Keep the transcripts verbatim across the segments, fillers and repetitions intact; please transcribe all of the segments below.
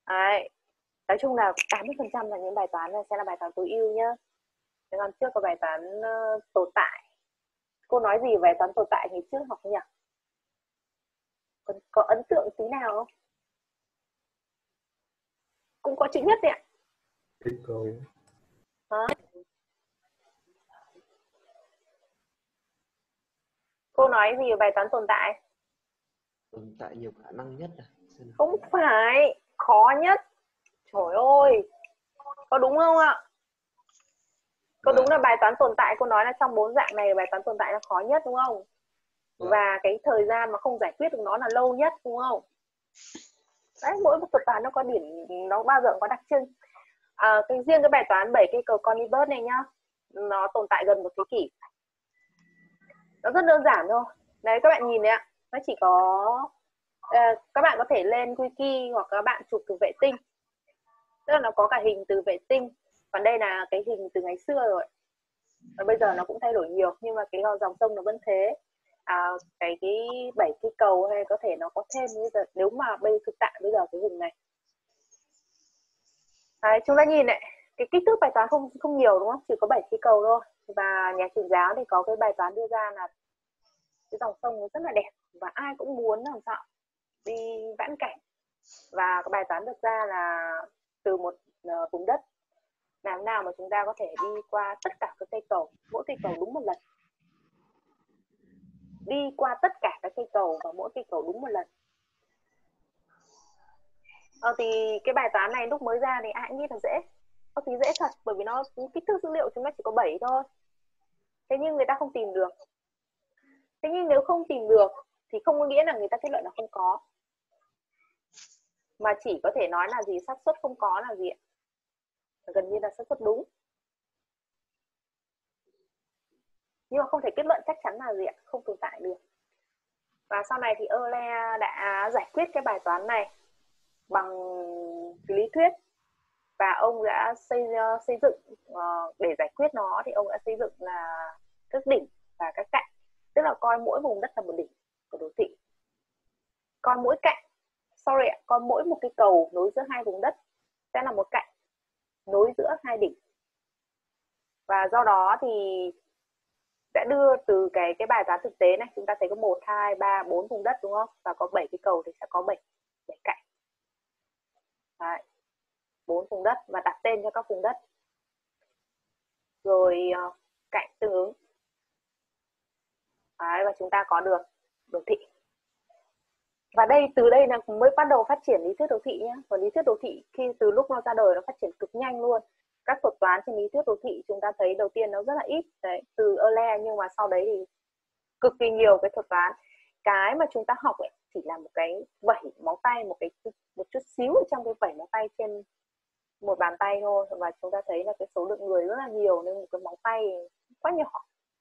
Đấy. Nói chung là tám mươi phần trăm là những bài toán này sẽ là bài toán tối ưu nhá. Thế còn trước có bài toán uh, tồn tại. Cô nói gì về bài toán tồn tại thì trước học nhỉ? Có, có ấn tượng tí nào không? Cũng có chữ nhất đấy ạ. Kích cầu. Hả? Cô nói gì về bài toán tồn tại? Tồn tại nhiều khả năng nhất à? Không phải, khó nhất. Trời ơi, có đúng không ạ? Có đúng là bài toán tồn tại cô nói là trong bốn dạng này bài toán tồn tại là khó nhất đúng không? Và cái thời gian mà không giải quyết được nó là lâu nhất đúng không? Đấy, mỗi một thuật toán nó có điểm, nó bao giờ cũng có đặc trưng. À, cái riêng cái bài toán bảy cây cầu Conibus này nhá, nó tồn tại gần một thế kỷ. Nó rất đơn giản thôi. Đấy các bạn nhìn đấy ạ, nó chỉ có à, các bạn có thể lên wiki hoặc các bạn chụp từ vệ tinh. Tức là nó có cả hình từ vệ tinh. Còn đây là cái hình từ ngày xưa rồi. Và bây giờ nó cũng thay đổi nhiều nhưng mà cái dòng sông nó vẫn thế. À, cái cái bảy cây cầu hay có thể nó có thêm bây giờ nếu mà bây thực tại bây giờ cái hình này. Đấy, chúng ta nhìn này, cái kích thước bài toán không không nhiều đúng không? Chỉ có bảy cây cầu thôi. Và nhà truyền giáo thì có cái bài toán đưa ra là cái dòng sông nó rất là đẹp và ai cũng muốn làm sao đi vãn cảnh. Và cái bài toán được ra là từ một uh, vùng đất làm nào mà chúng ta có thể đi qua tất cả các cây cầu, mỗi cây cầu đúng một lần. Đi qua tất cả các cây cầu và mỗi cây cầu đúng một lần. Ờ thì cái bài toán này lúc mới ra thì ai cũng nghĩ là dễ. Có tí dễ thật bởi vì nó kích thước dữ liệu chúng ta chỉ có bảy thôi. Thế nhưng người ta không tìm được. Thế nhưng nếu không tìm được thì không có nghĩa là người ta kết luận là không có. Mà chỉ có thể nói là gì, xác suất không có là gì ạ? Gần như là xác suất đúng. Nhưng mà không thể kết luận chắc chắn là gì ạ? Không tồn tại được. Và sau này thì Euler đã giải quyết cái bài toán này bằng lý thuyết. Và ông đã xây, xây dựng uh, để giải quyết nó thì ông đã xây dựng là các đỉnh và các cạnh. Tức là coi mỗi vùng đất là một đỉnh của đồ thị. Coi mỗi cạnh, sorry ạ, coi mỗi một cái cầu nối giữa hai vùng đất sẽ là một cạnh nối giữa hai đỉnh. Và do đó thì sẽ đưa từ cái cái bài toán thực tế này, chúng ta thấy có một, hai, ba, bốn vùng đất đúng không? Và có bảy cái cầu thì sẽ có bảy, bảy cạnh. Đấy. bốn vùng đất và đặt tên cho các vùng đất. Rồi uh, cạnh tương ứng. Đấy, và chúng ta có được đồ thị. Và đây từ đây là mới bắt đầu phát triển lý thuyết đồ thị nhé. Và lý thuyết đồ thị khi từ lúc nó ra đời nó phát triển cực nhanh luôn. Các thuật toán trên lý thuyết đồ thị chúng ta thấy đầu tiên nó rất là ít đấy, từ Euler, nhưng mà sau đấy thì cực kỳ nhiều cái thuật toán. Cái mà chúng ta học ấy chỉ là một cái vẩy móng tay, một cái một chút xíu ở trong cái vẩy móng tay trên một bàn tay thôi, và chúng ta thấy là cái số lượng người rất là nhiều nên một cái móng tay quá nhỏ.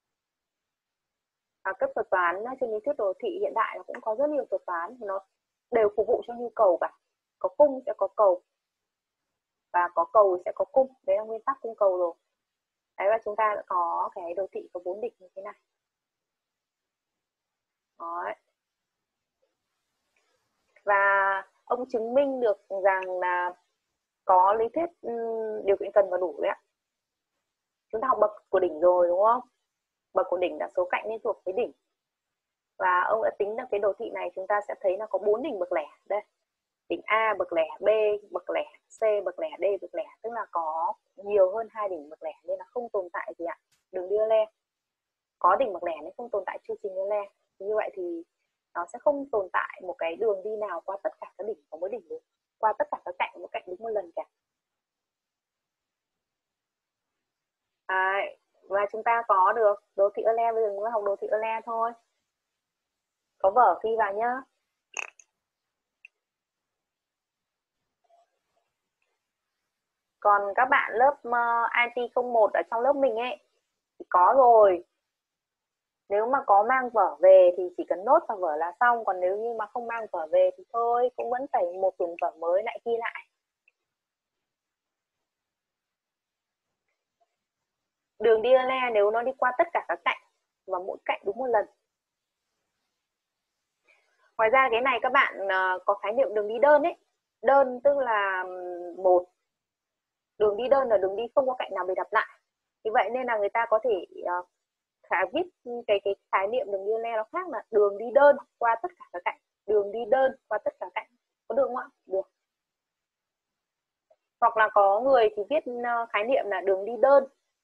À, các thuật toán trên lý thuyết đồ thị hiện đại nó cũng có rất nhiều thuật toán, nó đều phục vụ cho nhu cầu cả. Có cung sẽ có cầu và có cầu sẽ có cung, đấy là nguyên tắc cung cầu rồi. Đấy, và chúng ta đã có cái đồ thị có bốn đỉnh như thế này. Đấy. Và ông chứng minh được rằng là có lý thuyết um, điều kiện cần và đủ đấy ạ. Chúng ta học bậc của đỉnh rồi đúng không? Bậc của đỉnh là số cạnh liên thuộc với đỉnh. Và ông đã tính được cái đồ thị này, chúng ta sẽ thấy là có bốn đỉnh bậc lẻ. Đây, đỉnh A bậc lẻ, B bậc lẻ, C bậc lẻ, D bậc lẻ. Tức là có nhiều hơn hai đỉnh bậc lẻ nên là không tồn tại gì ạ. Đường đi Euler. Có đỉnh bậc lẻ nên không tồn tại chu trình Euler. Như vậy thì nó sẽ không tồn tại một cái đường đi nào qua tất cả các đỉnh của mỗi đỉnh được. Qua tất cả các cạnh mỗi cạnh đúng một lần cả. À, và chúng ta có được đồ thị Euler, bây giờ mới học đồ thị Euler thôi. Có vở ghi vào nhá. Còn các bạn lớp uh, i tê không một ở trong lớp mình ấy thì có rồi. Nếu mà có mang vở về thì chỉ cần nốt vào vở là xong. Còn nếu như mà không mang vở về thì thôi, cũng vẫn phải một quyển vở mới lại ghi lại. Đường đi Euler nếu nó đi qua tất cả các cạnh và mỗi cạnh đúng một lần. Ngoài ra cái này các bạn uh, có khái niệm đường đi đơn ấy. Đơn tức là một, đường đi đơn là đường đi không có cạnh nào bị lặp lại. Vì vậy nên là người ta có thể uh, khá viết cái cái khái niệm đường đi le nó khác là đường đi đơn qua tất cả các cạnh. Đường đi đơn qua tất cả cạnh. Có được không ạ? Được. Hoặc là có người thì viết khái niệm là đường đi đơn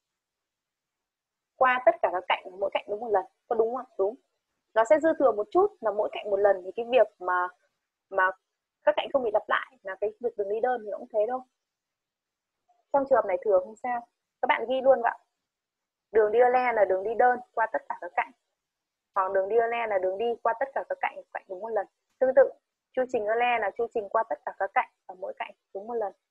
qua tất cả các cạnh, mỗi cạnh đúng một lần. Có đúng không? Đúng. Nó sẽ dư thừa một chút là mỗi cạnh một lần, thì cái việc mà mà các cạnh không bị lặp lại là cái việc đường đi đơn thì cũng thế thôi. Trong trường hợp này thừa không sao. Các bạn ghi luôn vậy. Đường diagonal là đường đi đơn qua tất cả các cạnh. Hoặc đường diagonal là đường đi qua tất cả các cạnh, cạnh đúng một lần. Tương tự, chu trình diagonal là chu trình qua tất cả các cạnh và mỗi cạnh đúng một lần.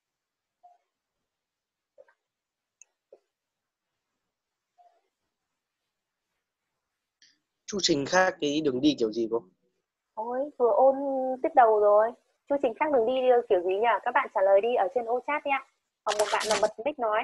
Chu trình khác cái đường đi kiểu gì cô? Ôi, vừa ôn tiết đầu rồi. Chu trình khác đường đi kiểu gì nhỉ? Các bạn trả lời đi ở trên ô chat nhé. Hoặc một bạn là bật mic nói.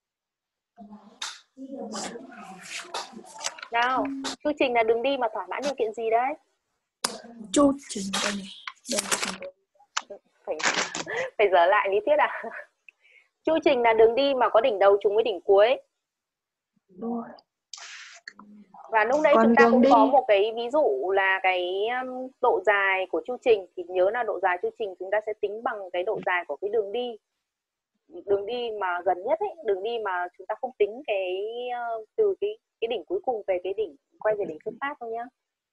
Nào, chu trình là đường đi mà thỏa mãn điều kiện gì đấy? Chu trình đây này. Đây. Phải, phải dở lại lý thuyết à? Chu trình là đường đi mà có đỉnh đầu trùng với đỉnh cuối. Đúng rồi. Và lúc nãy Còn chúng ta đường cũng đi. có một cái ví dụ là cái độ dài của chu trình. Thì nhớ là độ dài chu trình chúng ta sẽ tính bằng cái độ dài của cái đường đi. Đường đi mà gần nhất ấy, đường đi mà chúng ta không tính cái từ cái cái đỉnh cuối cùng về cái đỉnh quay về đỉnh xuất phát thôi nhá.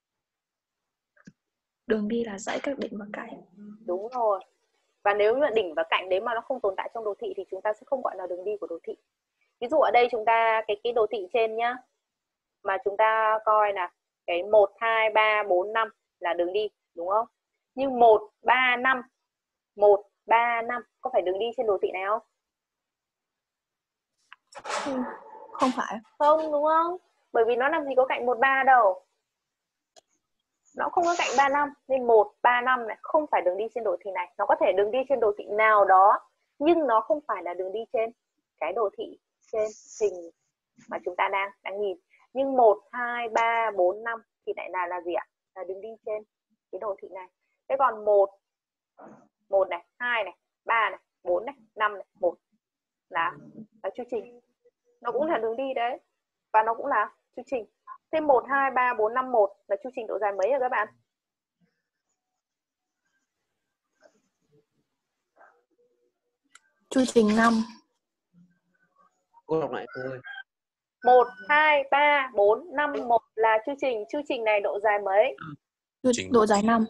Đường đi là dãy các đỉnh và cạnh. Đúng rồi. Và nếu như đỉnh và cạnh đấy mà nó không tồn tại trong đồ thị thì chúng ta sẽ không gọi là đường đi của đồ thị. Ví dụ ở đây chúng ta cái cái đồ thị trên nhá, mà chúng ta coi là cái một, hai, ba, bốn, năm là đường đi, đúng không? Nhưng một, ba, năm, một, ba, năm có phải đường đi trên đồ thị này không? Không phải. Không, đúng không? Bởi vì nó làm gì có cạnh một, ba đâu. Nó không có cạnh ba, năm. Nên một, ba, năm này không phải đường đi trên đồ thị này. Nó có thể đường đi trên đồ thị nào đó, nhưng nó không phải là đường đi trên cái đồ thị trên hình mà chúng ta đang đang nhìn. Nhưng một, hai, ba, bốn, năm thì lại là là gì ạ? Là đường đi trên cái đồ thị này. Thế còn một, một này, hai này, ba này, bốn này, năm này, một là, là chu trình. Nó cũng là đường đi đấy. Và nó cũng là chu trình. Thế một, hai, ba, bốn, năm, một là chu trình độ dài mấy rồi các bạn? Chu trình năm. Cô đọc lại cô ơi. một, hai, ba, bốn, năm, một là chu trình. Chu trình này độ dài mấy? Độ dài năm.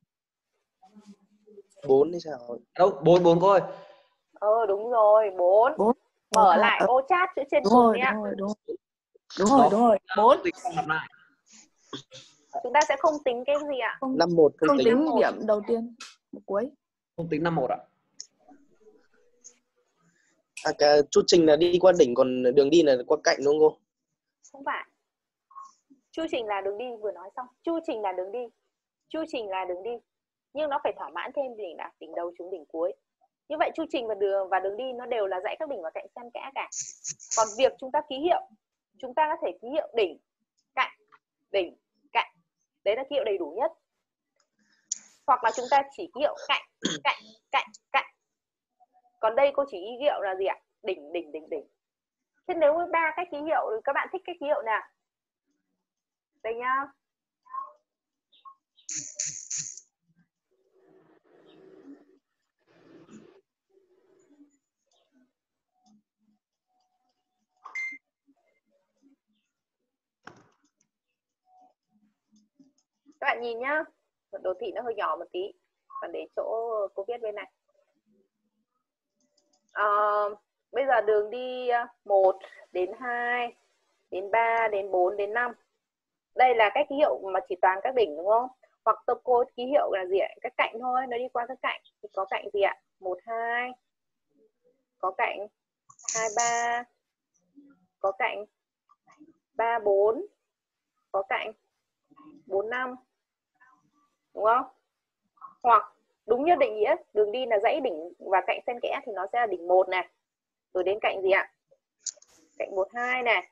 bốn thì sao? Đâu, bốn, bốn cô ơi. Ờ đúng rồi, bốn. bốn. Mở lại ô chat chữ trên đúng cùng rồi, đi ạ. đúng rồi, đúng rồi. Đúng rồi, đúng rồi. bốn. Chúng ta sẽ không tính cái gì ạ? Không, năm một không, không tính. tính điểm đầu tiên, một cuối. Không tính năm một ạ. À, cái chu trình là đi qua đỉnh, còn đường đi là qua cạnh đúng không cô? Không phải. Chu trình là đường đi, vừa nói xong. Chu trình là đường đi. Chu trình là đường đi. Nhưng nó phải thỏa mãn thêm đỉnh là đỉnh đầu trúng đỉnh cuối. Như vậy chu trình và đường và đường đi nó đều là dãy các đỉnh và cạnh xen kẽ cả. Còn việc chúng ta ký hiệu, chúng ta có thể ký hiệu đỉnh, cạnh, đỉnh, cạnh. Đấy là ký hiệu đầy đủ nhất. Hoặc là chúng ta chỉ ký hiệu cạnh, cạnh, cạnh, cạnh. Còn đây cô chỉ ký hiệu là gì ạ? Đỉnh, đỉnh, đỉnh, đỉnh. Thế nếu với ba cách ký hiệu thì các bạn thích cách ký hiệu nào? Đây nhá. Các bạn nhìn nhá. Đồ thị nó hơi nhỏ một tí. Còn để chỗ cô viết bên này. À, bây giờ đường đi một đến hai đến ba đến bốn đến năm. Đây là cách ký hiệu mà chỉ toàn các đỉnh đúng không? Hoặc tôi cô ký hiệu là gì ạ? Các cạnh thôi, nó đi qua các cạnh. Thì có cạnh gì ạ? một, hai. Có cạnh hai, ba. Có cạnh ba, bốn. Có cạnh bốn, năm. Đúng không? Hoặc đúng như định nghĩa, đường đi là dãy đỉnh và cạnh xen kẽ thì nó sẽ là đỉnh một này. Rồi đến cạnh gì ạ? Cạnh một, hai này.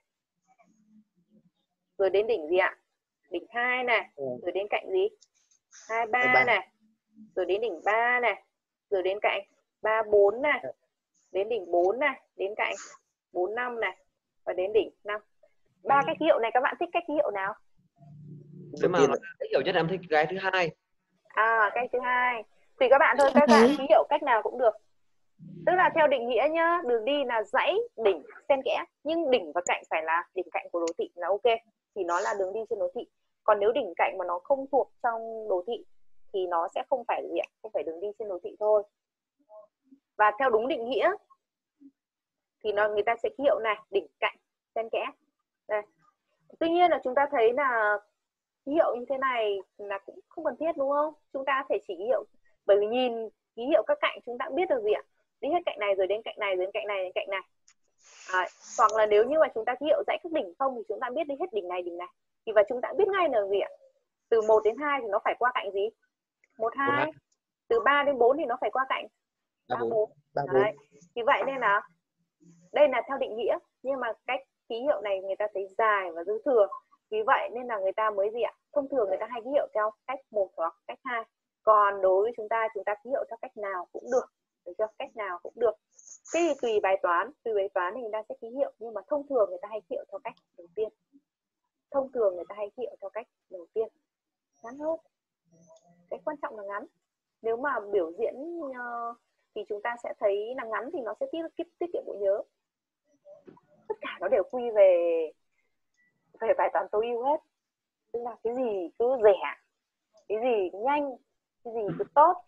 Rồi đến đỉnh gì ạ? Đỉnh hai này. Rồi đến cạnh gì? hai, ba này. Rồi đến đỉnh ba này. rồi đến cạnh ba bốn này, đến đỉnh bốn này, đến cạnh bốn năm này và đến đỉnh năm. Ba cách ký hiệu này các bạn thích cách ký hiệu nào? Nếu mà dễ hiểu nhất em thích cái thứ hai. À, cách thứ hai. Tùy các bạn thôi, các bạn ký hiệu cách nào cũng được. Tức là theo định nghĩa nhá, đường đi là dãy, đỉnh, xen kẽ, nhưng đỉnh và cạnh phải là đỉnh cạnh của đồ thị là ok, thì nó là đường đi trên đồ thị. Còn nếu đỉnh cạnh mà nó không thuộc trong đồ thị thì nó sẽ không phải gì ạ? Không phải đường đi trên đồ thị thôi. Và theo đúng định nghĩa thì nó người ta sẽ ký hiệu này, đỉnh cạnh, xen kẽ. Đây. Tuy nhiên là chúng ta thấy là ký hiệu như thế này là cũng không cần thiết đúng không? Chúng ta có thể chỉ ký hiệu, bởi vì nhìn ký hiệu các cạnh chúng ta cũng biết được gì ạ? Đi hết cạnh này rồi đến cạnh này, rồi đến cạnh này, đến cạnh này. À, hoặc là nếu như mà chúng ta ký hiệu dãy các đỉnh không thì chúng ta biết đi hết đỉnh này, đỉnh này. Thì và chúng ta biết ngay là gì ạ? Từ một đến hai thì nó phải qua cạnh gì? một, hai. Từ ba đến bốn thì nó phải qua cạnh ba, bốn. Đấy. Thì vậy nên là đây là theo định nghĩa, nhưng mà cách ký hiệu này người ta thấy dài và dư thừa. Vì vậy nên là người ta mới gì ạ? Thông thường người ta hay ký hiệu theo cách một hoặc cách hai. Còn đối với chúng ta, chúng ta ký hiệu theo cách nào cũng được. Được chưa? Cách nào cũng được. Thế thì tùy bài toán, tùy bài toán thì người ta sẽ ký hiệu, nhưng mà thông thường người ta hay ký hiệu theo cách đầu tiên. Thông thường người ta hay ký hiệu theo cách đầu tiên. Ngắn hơn. Cái quan trọng là ngắn. Nếu mà biểu diễn uh, thì chúng ta sẽ thấy là ngắn thì nó sẽ tiết, tiết, tiết kiệm bộ nhớ. Tất cả nó đều quy về về bài toán tối ưu hết. Tức là cái gì cứ rẻ, cái gì cứ nhanh, cái gì cứ tốt.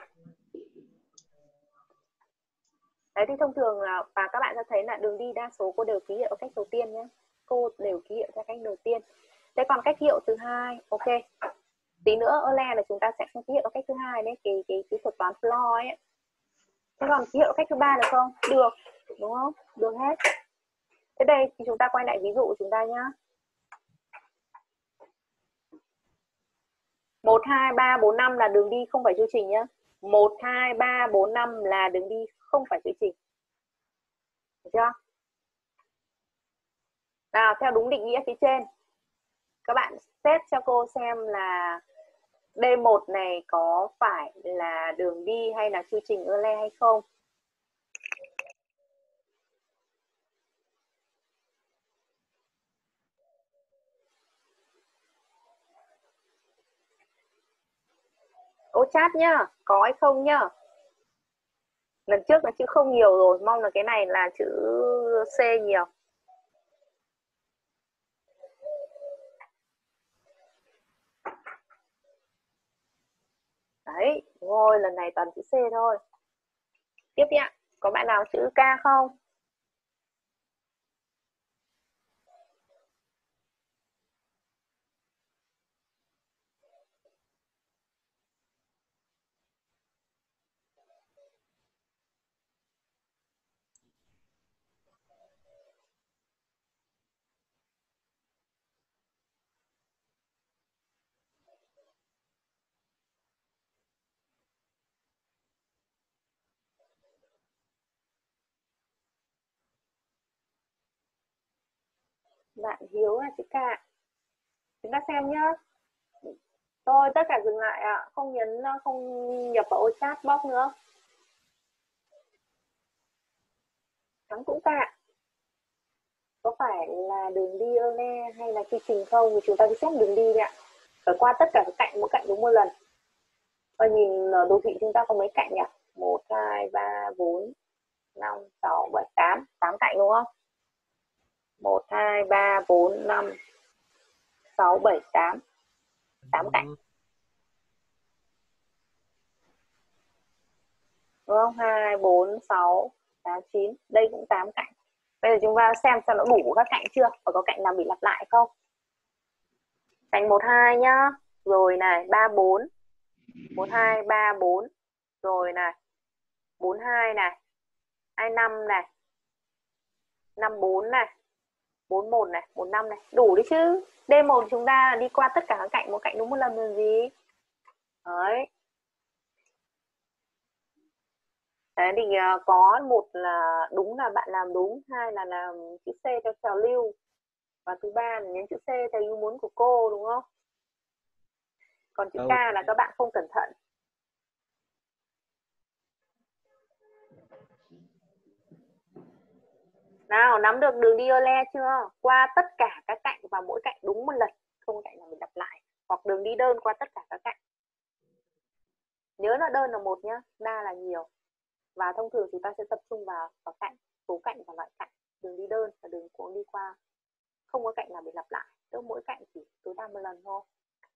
Đấy thì thông thường là, và các bạn sẽ thấy là đường đi đa số cô đều ký hiệu cách đầu tiên nhé. Cô đều ký hiệu theo cách đầu tiên. Thế còn cách ký hiệu thứ hai, ok. Tí nữa ở le là chúng ta sẽ không ký hiệu cách thứ hai đấy, cái cái cái thuật toán floor ấy. Thế còn ký hiệu cách thứ ba được không? Được, đúng không? Được hết. Thế đây thì chúng ta quay lại ví dụ của chúng ta nhá. một, hai, ba, bốn, năm là đường đi không phải chu trình nhá. một, hai, ba, bốn, năm là đường đi không phải chu trình. Được chưa? Nào, theo đúng định nghĩa phía trên, các bạn xét cho cô xem là D một này có phải là đường đi hay là chu trình Euler hay không? Ô chat nhá, có hay không nhá? Lần trước là chữ không nhiều rồi, mong là cái này là chữ C nhiều. Đấy, rồi lần này toàn chữ C thôi. Tiếp đi ạ, có bạn nào chữ K không? Bạn Hiếu là chữ K. Chúng ta xem nhá. Thôi tất cả dừng lại ạ, không nhấn, không nhập vào ô chat box nữa. Thắng cũng K. Có phải là đường đi Euler hay là quy trình không thì chúng ta cứ xét đường đi đi ạ. Phải qua tất cả các cạnh, mỗi cạnh đúng một lần. Và nhìn đồ thị chúng ta có mấy cạnh nhỉ? một, hai, ba, bốn, năm, sáu, bảy, tám. tám cạnh đúng không? một, hai, ba, bốn, năm, sáu, bảy, tám. tám cạnh. Đúng không? hai, bốn, sáu, tám, chín. Đây cũng tám cạnh. Bây giờ chúng ta xem xem nó đủ các cạnh chưa? Và có cạnh nào bị lặp lại không? Cạnh một, hai nhá. Rồi này, ba, bốn. một, hai, ba, bốn. Rồi này. bốn, hai này. hai, năm này. năm, bốn này. bốn, một này. một, năm này. Đủ đấy chứ. D một chúng ta đi qua tất cả các cạnh, một cạnh đúng một lần là gì? Đấy. Đấy thì có một là đúng là bạn làm đúng, hai là làm chữ C theo trào lưu, và thứ ba là nhấn chữ C theo ý muốn của cô, đúng không? Còn chữ K là các bạn không cẩn thận. Nào, nắm được đường đi Euler chưa? Qua tất cả các cạnh và mỗi cạnh đúng một lần, không cạnh nào mình lặp lại. Hoặc đường đi đơn qua tất cả các cạnh. Nhớ là đơn là một nhá, đa là nhiều. Và thông thường chúng ta sẽ tập trung vào vào cạnh, số cạnh và loại cạnh. Đường đi đơn và đường cuống đi qua. Không có cạnh nào bị lặp lại, tức mỗi cạnh chỉ tối đa một lần thôi.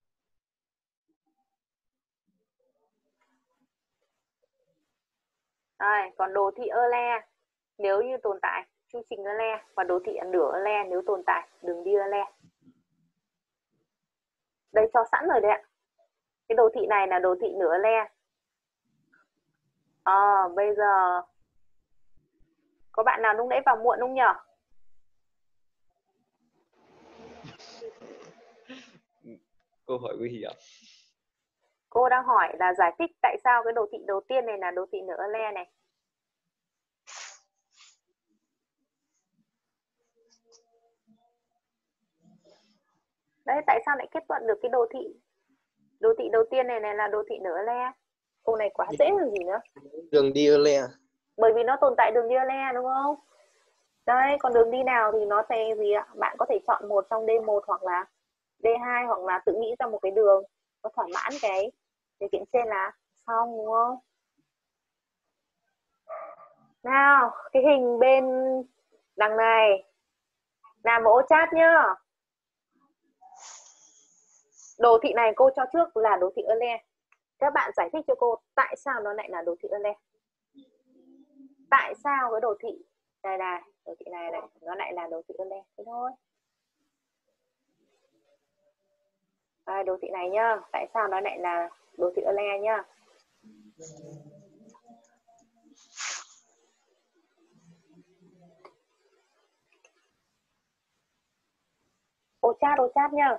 Đây, còn đồ thị Euler nếu như tồn tại chu trình Euler, và đồ thị nửa Euler nếu tồn tại đường đi Euler. Đây cho sẵn rồi đấy ạ. Cái đồ thị này là đồ thị nửa Euler. À, bây giờ có bạn nào lúc nãy vào muộn không nhỉ? Câu hỏi nguy hiểm. Cô đang hỏi là giải thích tại sao cái đồ thị đầu tiên này là đồ thị nửa Euler này. Đấy, tại sao lại kết luận được cái đồ thị đồ thị đầu tiên này này là đồ thị nửa Euler? Câu này quá dễ rồi gì nữa. Đường đi Euler. Bởi vì nó tồn tại đường đi Euler đúng không? Đấy, còn đường đi nào thì nó sẽ gì ạ? Bạn có thể chọn một trong D một hoặc là D hai, hoặc là tự nghĩ ra một cái đường có thỏa mãn cái điều kiện trên là xong, đúng không? Nào, cái hình bên đằng này làm mẫu chat nhá. Đồ thị này cô cho trước là đồ thị Euler. Các bạn giải thích cho cô tại sao nó lại là đồ thị Euler. Tại sao cái đồ thị này này, đồ thị này này nó lại là đồ thị Euler thế thôi. Đây, đồ thị này nhá, tại sao nó lại là đồ thị Euler nhá. Ô chat, ô chat nhá.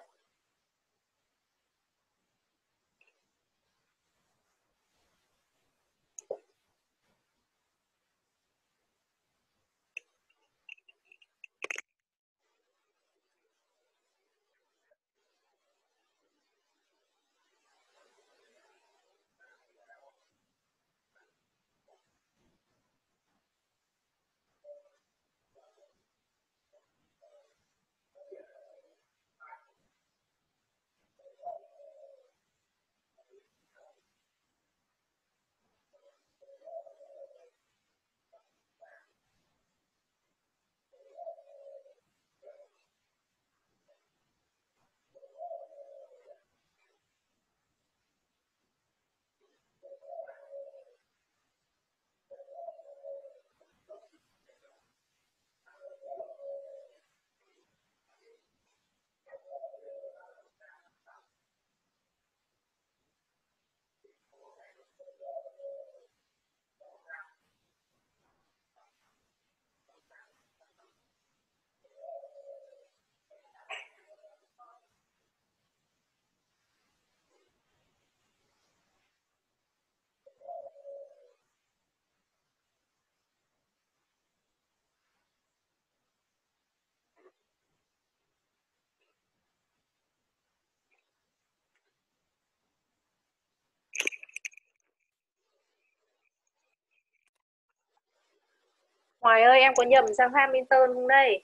Hoài ơi, em có nhầm sang Hamilton không đây?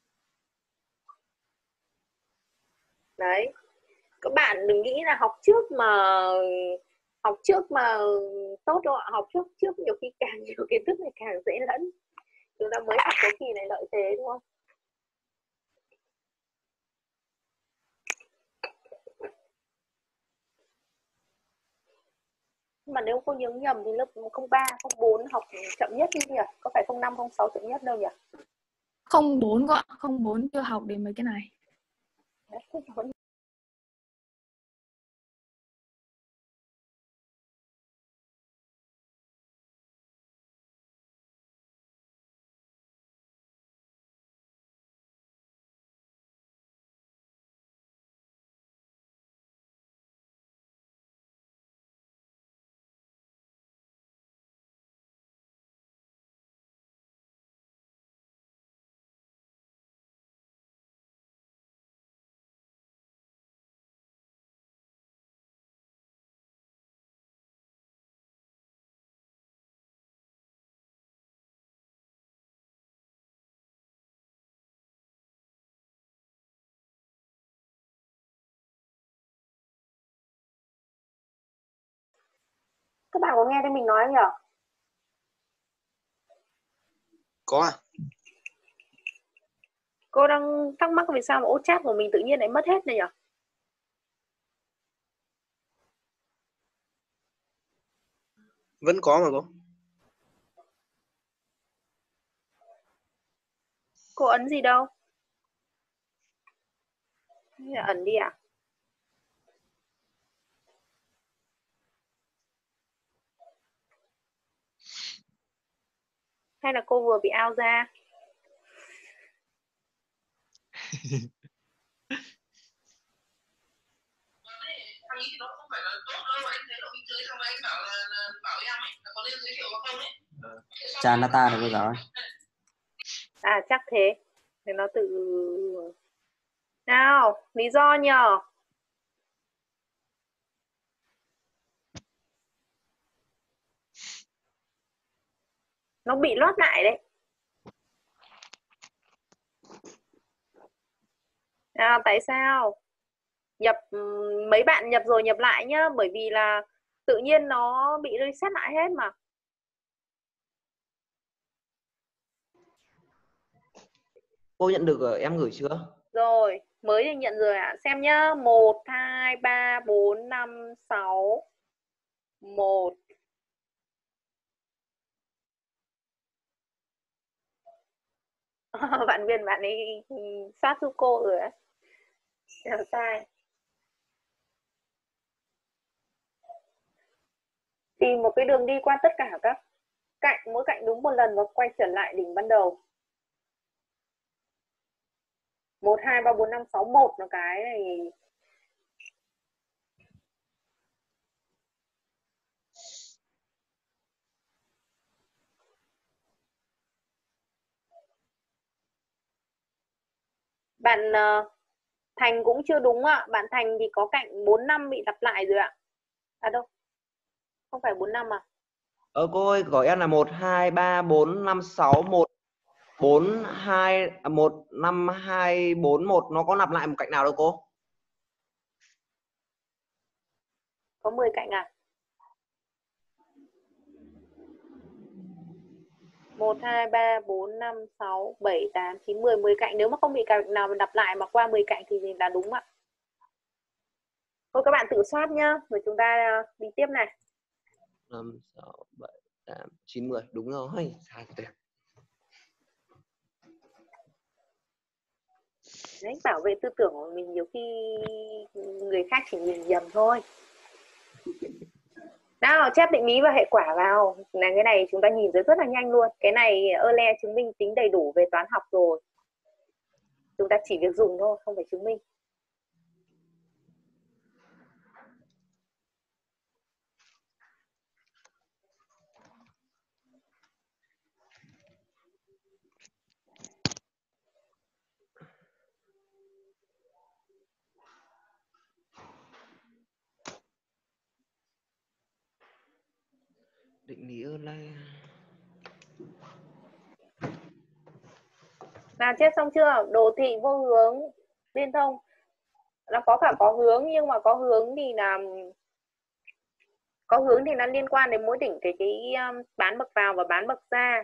Đấy. Các bạn đừng nghĩ là học trước mà học trước mà tốt đâu ạ. Học trước trước nhiều khi càng nhiều kiến thức này càng dễ lẫn. Chúng ta mới học có kỳ này lợi thế đúng không? Nhưng mà nếu cô nhớ nhầm thì lớp không ba, không bốn học chậm nhất như nhỉ? Có phải không năm, không sáu chậm nhất đâu nhỉ? Không bốn gọi, không bốn chưa học đến mấy cái này. Đấy, Các bạn có nghe thấy mình nói không nhỉ? Có à? Cô đang thắc mắc vì sao mà ốt chat của mình tự nhiên lại mất hết này nhỉ? Vẫn có mà cô. Cô ấn gì đâu? Hay là ẩn đi à? Hay là cô vừa bị out ra? Thằng ấy thì nó không phải là tốt đâu, anh thấy nó bình thường, thằng này anh bảo là, là bảo em ấy là có nên giới thiệu không ấy. Cha Nata được cô giáo ơi. À chắc thế. Thì nó tự... Nào, lý do nhờ? Nó bị lót lại đấy. Nào, tại sao? Nhập mấy bạn nhập rồi nhập lại nhá, bởi vì là tự nhiên nó bị reset lại hết mà. Cô nhận được em gửi chưa? Rồi, mới được nhận rồi ạ. À. Xem nhá, một hai ba bốn năm sáu một. Bạn Viên bạn ấy sát giúp cô rồi á. Làm sai. Tìm một cái đường đi qua tất cả các cạnh, mỗi cạnh đúng một lần và quay trở lại đỉnh ban đầu. một hai ba bốn năm sáu một là cái này. Bạn uh, Thành cũng chưa đúng ạ. Bạn Thành thì có cạnh bốn năm bị lặp lại rồi ạ. À đâu. Không phải bốn năm à? Ờ cô ơi, gọi em là một hai ba bốn năm sáu một bốn hai một năm hai bốn một, nó có lặp lại một cạnh nào đâu cô? Có mười cạnh à? một hai ba bốn năm sáu bảy tám chín mười, mười cạnh. Nếu mà không bị cạnh nào lặp lại mà qua mười cạnh thì là đúng ạ. Thôi các bạn tự soát nhá, rồi chúng ta đi tiếp này. năm sáu bảy tám chín mười, đúng rồi. Sai tuyệt. Đấy, bảo vệ tư tưởng của mình nhiều khi người khác chỉ nhìn nhầm thôi. Nào, chép định lý và hệ quả vào. Là cái này chúng ta nhìn thấy rất là nhanh luôn. Cái này Euler chứng minh tính đầy đủ về toán học rồi. Chúng ta chỉ việc dùng thôi, không phải chứng minh. Định lý Euler. Nào, chép xong chưa? Đồ thị vô hướng liên thông. Nó có cả có hướng, nhưng mà có hướng thì là có hướng thì nó liên quan đến mối đỉnh cái cái um, bán bậc vào và bán bậc ra.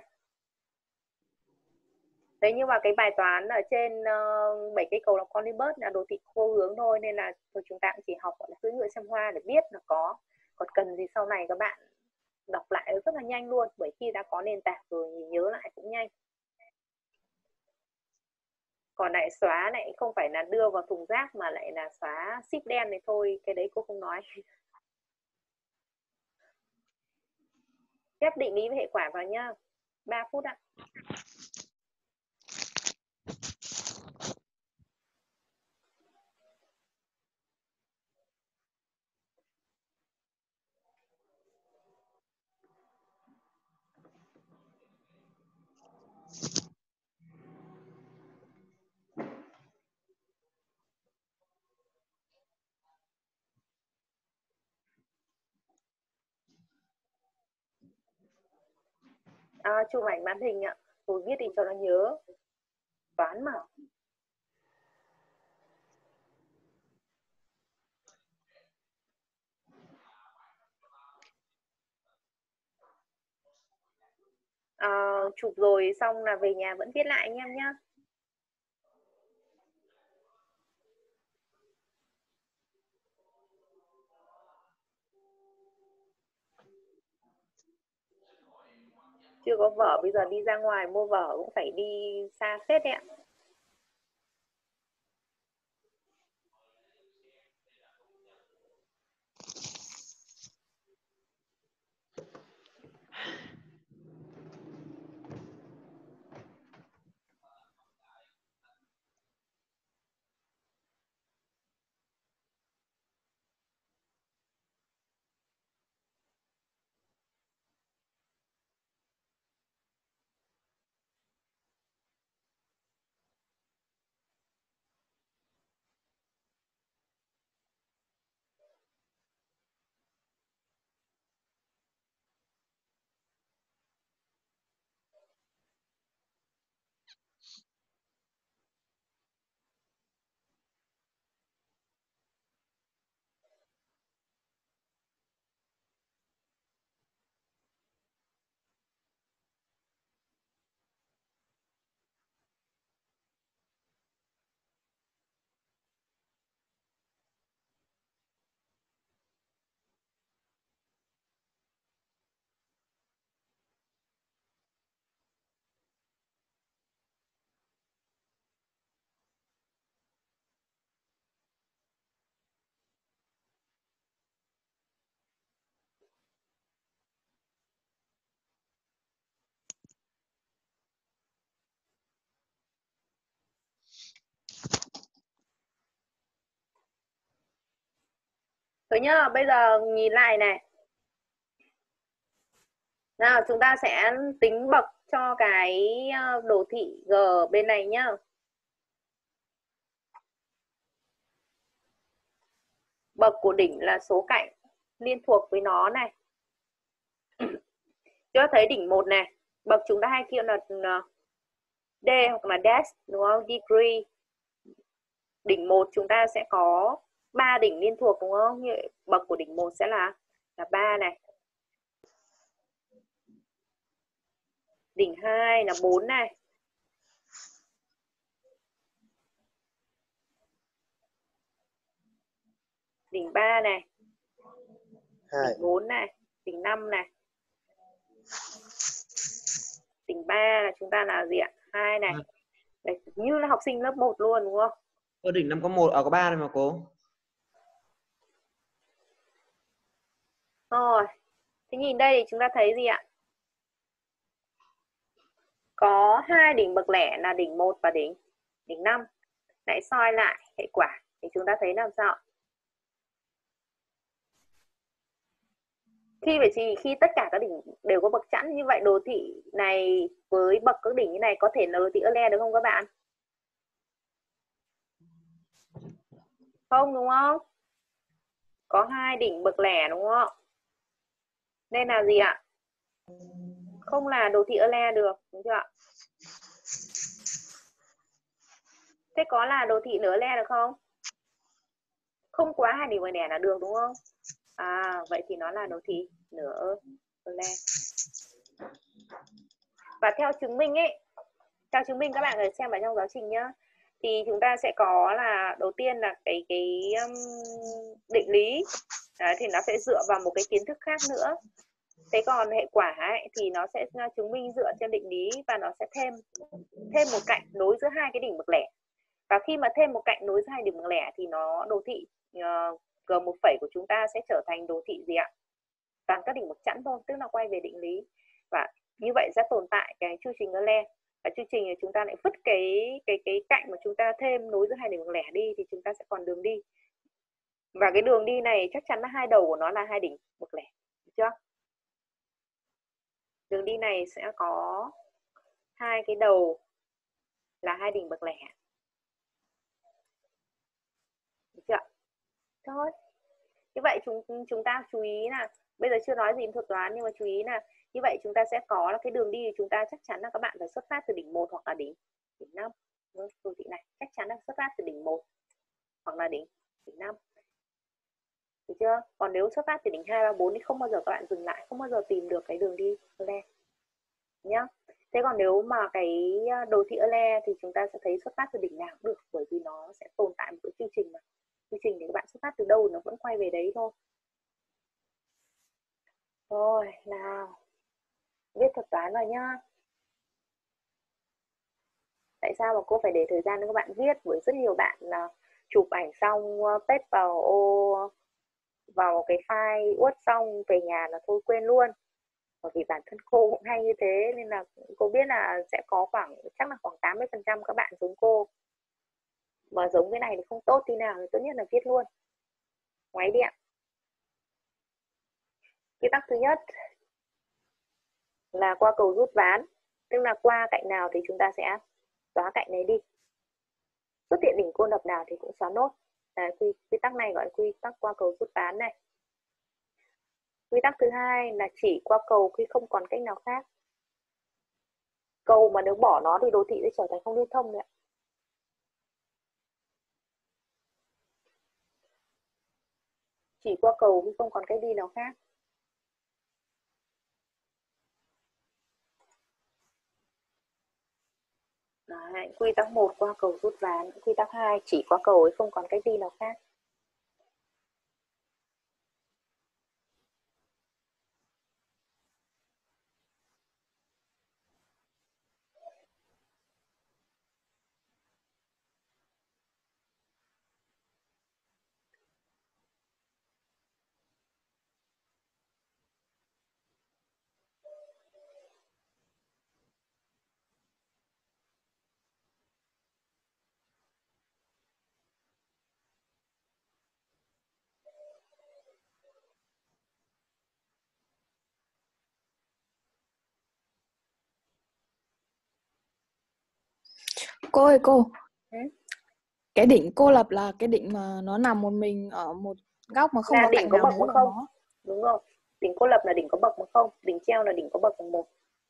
Đấy, nhưng mà cái bài toán ở trên uh, bảy cây cầu là Conibus là đồ thị vô hướng thôi, nên là thôi chúng ta cũng chỉ học gọi là cưỡi ngựa xem hoa để biết là có. Còn cần gì sau này các bạn đọc lại rất là nhanh luôn, bởi khi đã có nền tảng rồi thì nhớ lại cũng nhanh. Còn lại xóa lại không phải là đưa vào thùng rác mà lại là xóa ship đen này thôi, cái đấy cô không nói. Ghép định lý và hệ quả vào nhá. ba phút ạ. À, chụp ảnh màn hình ạ. Tôi viết đi cho nó nhớ. Toán mà. uh, chụp rồi xong là về nhà vẫn viết lại anh em nhá. Chưa có vở, bây giờ đi ra ngoài mua vở cũng phải đi xa phết đấy ạ. Rồi nhá, bây giờ nhìn lại này. Nào, chúng ta sẽ tính bậc cho cái đồ thị G bên này nhá. Bậc của đỉnh là số cạnh liên thuộc với nó này. Chúng ta thấy đỉnh một này, bậc chúng ta hay kêu là D hoặc là dash đúng không? Degree. Đỉnh một chúng ta sẽ có ba đỉnh liên thuộc đúng không? Như bậc của đỉnh một sẽ là là ba này. Đỉnh hai là bốn này. Đỉnh ba này. hai. Đỉnh bốn này, đỉnh năm này. Đỉnh ba là chúng ta là gì ạ? hai này. Đấy, như là học sinh lớp một luôn đúng không? Ở đỉnh năm có một, ở có ba này mà cô. Rồi. Thế nhìn đây thì chúng ta thấy gì ạ? Có hai đỉnh bậc lẻ là đỉnh một và đỉnh đỉnh năm. Lại soi lại hệ quả thì chúng ta thấy làm sao? Khi vậy thì khi tất cả các đỉnh đều có bậc chẵn như vậy, đồ thị này với bậc các đỉnh như này có thể là đồ thị Euler được không các bạn? Không đúng không? Có hai đỉnh bậc lẻ đúng không? Nên là gì ạ? Không là đồ thị Euler được, đúng chưa ạ? Thế có là đồ thị nửa Euler được không? Không quá hai đỉnh bậc lẻ là được đúng không? À, vậy thì nó là đồ thị nửa Euler. Và theo chứng minh ấy, theo chứng minh các bạn phải xem vào trong giáo trình nhá. Thì chúng ta sẽ có là đầu tiên là cái cái um, định lý. Đấy, thì nó sẽ dựa vào một cái kiến thức khác nữa. Thế còn hệ quả ấy, thì nó sẽ chứng minh dựa trên định lý và nó sẽ thêm thêm một cạnh nối giữa hai cái đỉnh bậc lẻ. Và khi mà thêm một cạnh nối giữa hai đỉnh bậc lẻ thì nó đồ thị uh, G một phẩy của chúng ta sẽ trở thành đồ thị gì ạ? Toàn các đỉnh bậc chẵn thôi, tức là quay về định lý. Và như vậy sẽ tồn tại cái chu trình Euler. Và chu trình thì chúng ta lại vứt cái cái cái cạnh mà chúng ta thêm nối giữa hai đỉnh bậc lẻ đi thì chúng ta sẽ còn đường đi. Và cái đường đi này chắc chắn là hai đầu của nó là hai đỉnh bậc lẻ, được chưa? Đường đi này sẽ có hai cái đầu là hai đỉnh bậc lẻ. Được chưa? Thôi. Như vậy chúng chúng ta chú ý là bây giờ chưa nói gì thuật toán nhưng mà chú ý là như vậy chúng ta sẽ có là cái đường đi của chúng ta chắc chắn là các bạn phải xuất phát từ đỉnh một hoặc là đỉnh đỉnh năm. Đồ thị này chắc chắn là xuất phát từ đỉnh một hoặc là đỉnh đỉnh năm. Được chưa? Còn nếu xuất phát từ đỉnh hai, ba, bốn thì không bao giờ các bạn dừng lại, không bao giờ tìm được cái đường đi Euler. nhá. Thế còn nếu mà cái đồ thị Euler thì chúng ta sẽ thấy xuất phát từ đỉnh nào cũng được, bởi vì nó sẽ tồn tại một cái quy trình mà. Quy trình thì các bạn xuất phát từ đâu nó vẫn quay về đấy thôi. Rồi, nào. Viết thuật toán vào nhá. Tại sao mà cô phải để thời gian cho các bạn viết? Bởi rất nhiều bạn là chụp ảnh xong paste vào ô vào cái file Word xong về nhà là thôi quên luôn. Bởi vì bản thân cô cũng hay như thế nên là cô biết là sẽ có khoảng chắc là khoảng tám mươi phần trăm các bạn giống cô. Mà giống cái này thì không tốt tí nào thì tốt nhất là viết luôn. Ngoáy điện. Quy tắc thứ nhất là qua cầu rút ván, tức là qua cạnh nào thì chúng ta sẽ xóa cạnh này đi. Xuất hiện đỉnh cô lập nào thì cũng xóa nốt. Đấy, quy, quy tắc này gọi là quy tắc qua cầu rút ván này. Quy tắc thứ hai là chỉ qua cầu khi không còn cách nào khác. Cầu mà nếu bỏ nó thì đồ thị sẽ trở thành không liên thông nữa. Chỉ qua cầu khi không còn cách đi nào khác. Đấy, quy tắc một qua cầu rút ván, quy tắc hai chỉ qua cầu ấy không còn cách đi nào khác. Cô ơi cô, Ừ? cái đỉnh cô lập là cái đỉnh mà nó nằm một mình ở một góc mà không Là có đỉnh cạnh có nào bậc nối mà vào không? nó. Đúng rồi. Đỉnh cô lập là đỉnh có bậc mà không? Đỉnh treo là đỉnh có bậc bằng một.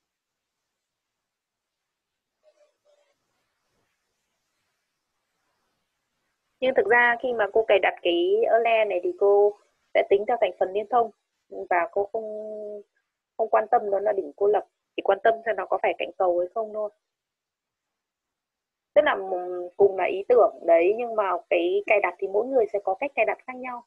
Nhưng thực ra khi mà cô cài đặt cái Euler này thì cô sẽ tính theo thành phần liên thông và cô không không quan tâm nó là đỉnh cô lập, chỉ quan tâm xem nó có phải cạnh cầu hay không thôi. Tức là cùng là ý tưởng đấy nhưng mà cái cài đặt thì mỗi người sẽ có cách cài đặt khác nhau.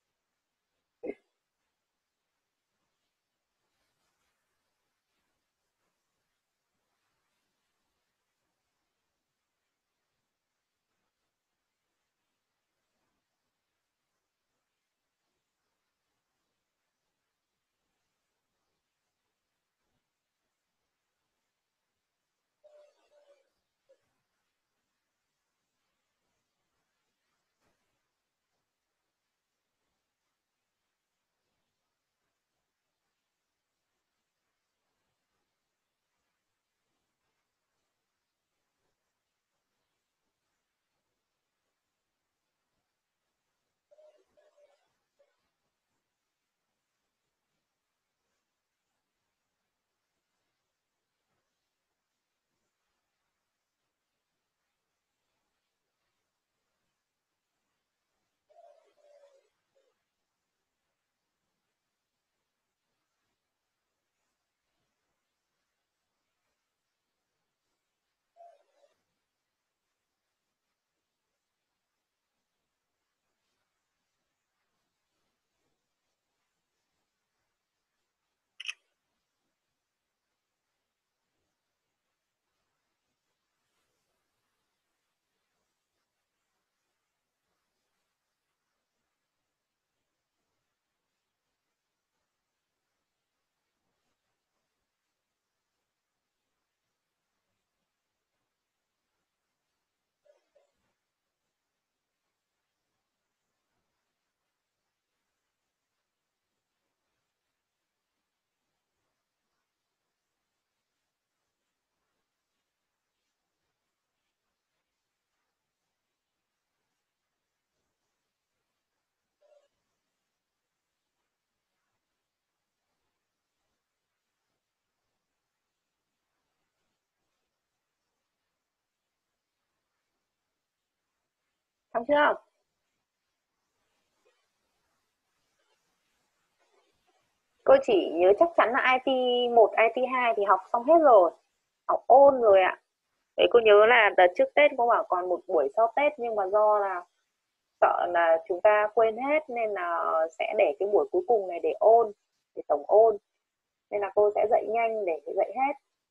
Xong chưa? Cô chỉ nhớ chắc chắn là i tê một, i tê hai thì học xong hết rồi, học ôn rồi ạ. Đấy, cô nhớ là đợt trước Tết cô bảo còn một buổi sau Tết, nhưng mà do là sợ là chúng ta quên hết nên là sẽ để cái buổi cuối cùng này để ôn, để tổng ôn, nên là cô sẽ dạy nhanh để dạy hết.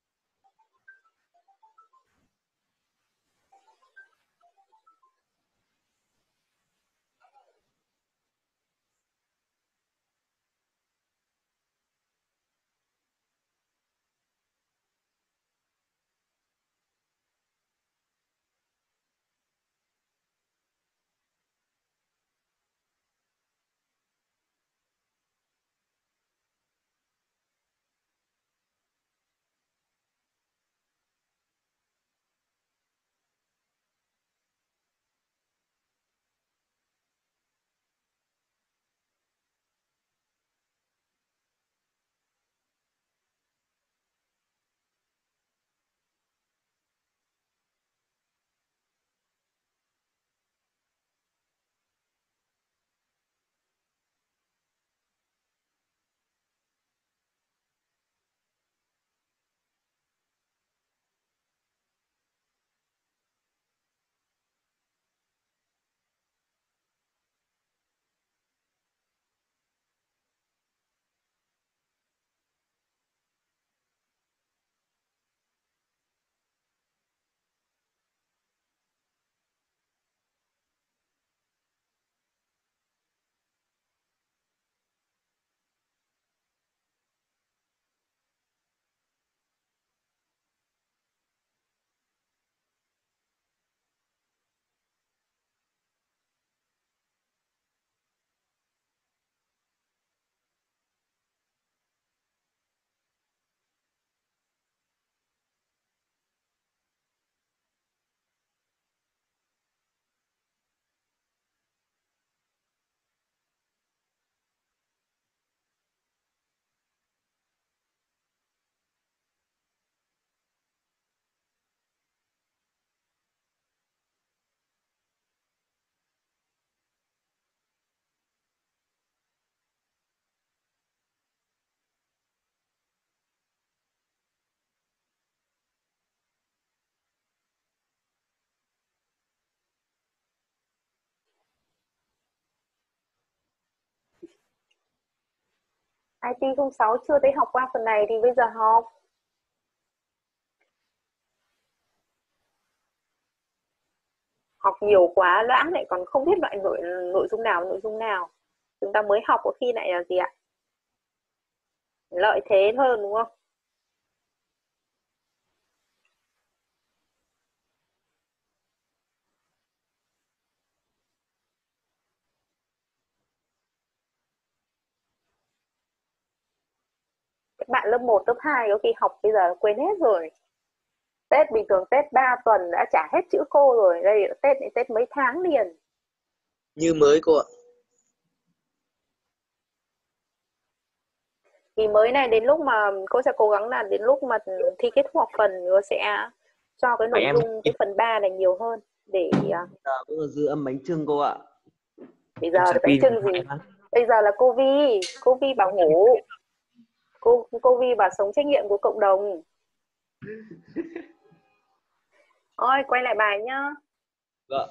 i tê không sáu chưa thấy học qua phần này thì bây giờ học. Học nhiều quá loãng lại còn không biết loại nội nội dung nào nội dung nào. Chúng ta mới học có khi lại là gì ạ? Lợi thế hơn đúng không? Các bạn lớp một, lớp hai có khi học bây giờ quên hết rồi. Tết bình thường Tết ba tuần đã trả hết chữ cô rồi. Đây Tết này Tết mấy tháng liền. Như mới cô ạ. Thì mới này đến lúc mà cô sẽ cố gắng là đến lúc mà thi kết thúc học phần cô sẽ cho cái nội em dung cái phần ba này nhiều hơn để giờ cũng là dư âm bánh chưng cô ạ. bây giờ là bánh chưng gì? Bây giờ là cô Vi, cô Vi bảo ngủ. Cô cô Vi bảo sống trách nhiệm của cộng đồng. Ôi quay lại bài nhá. Vâng.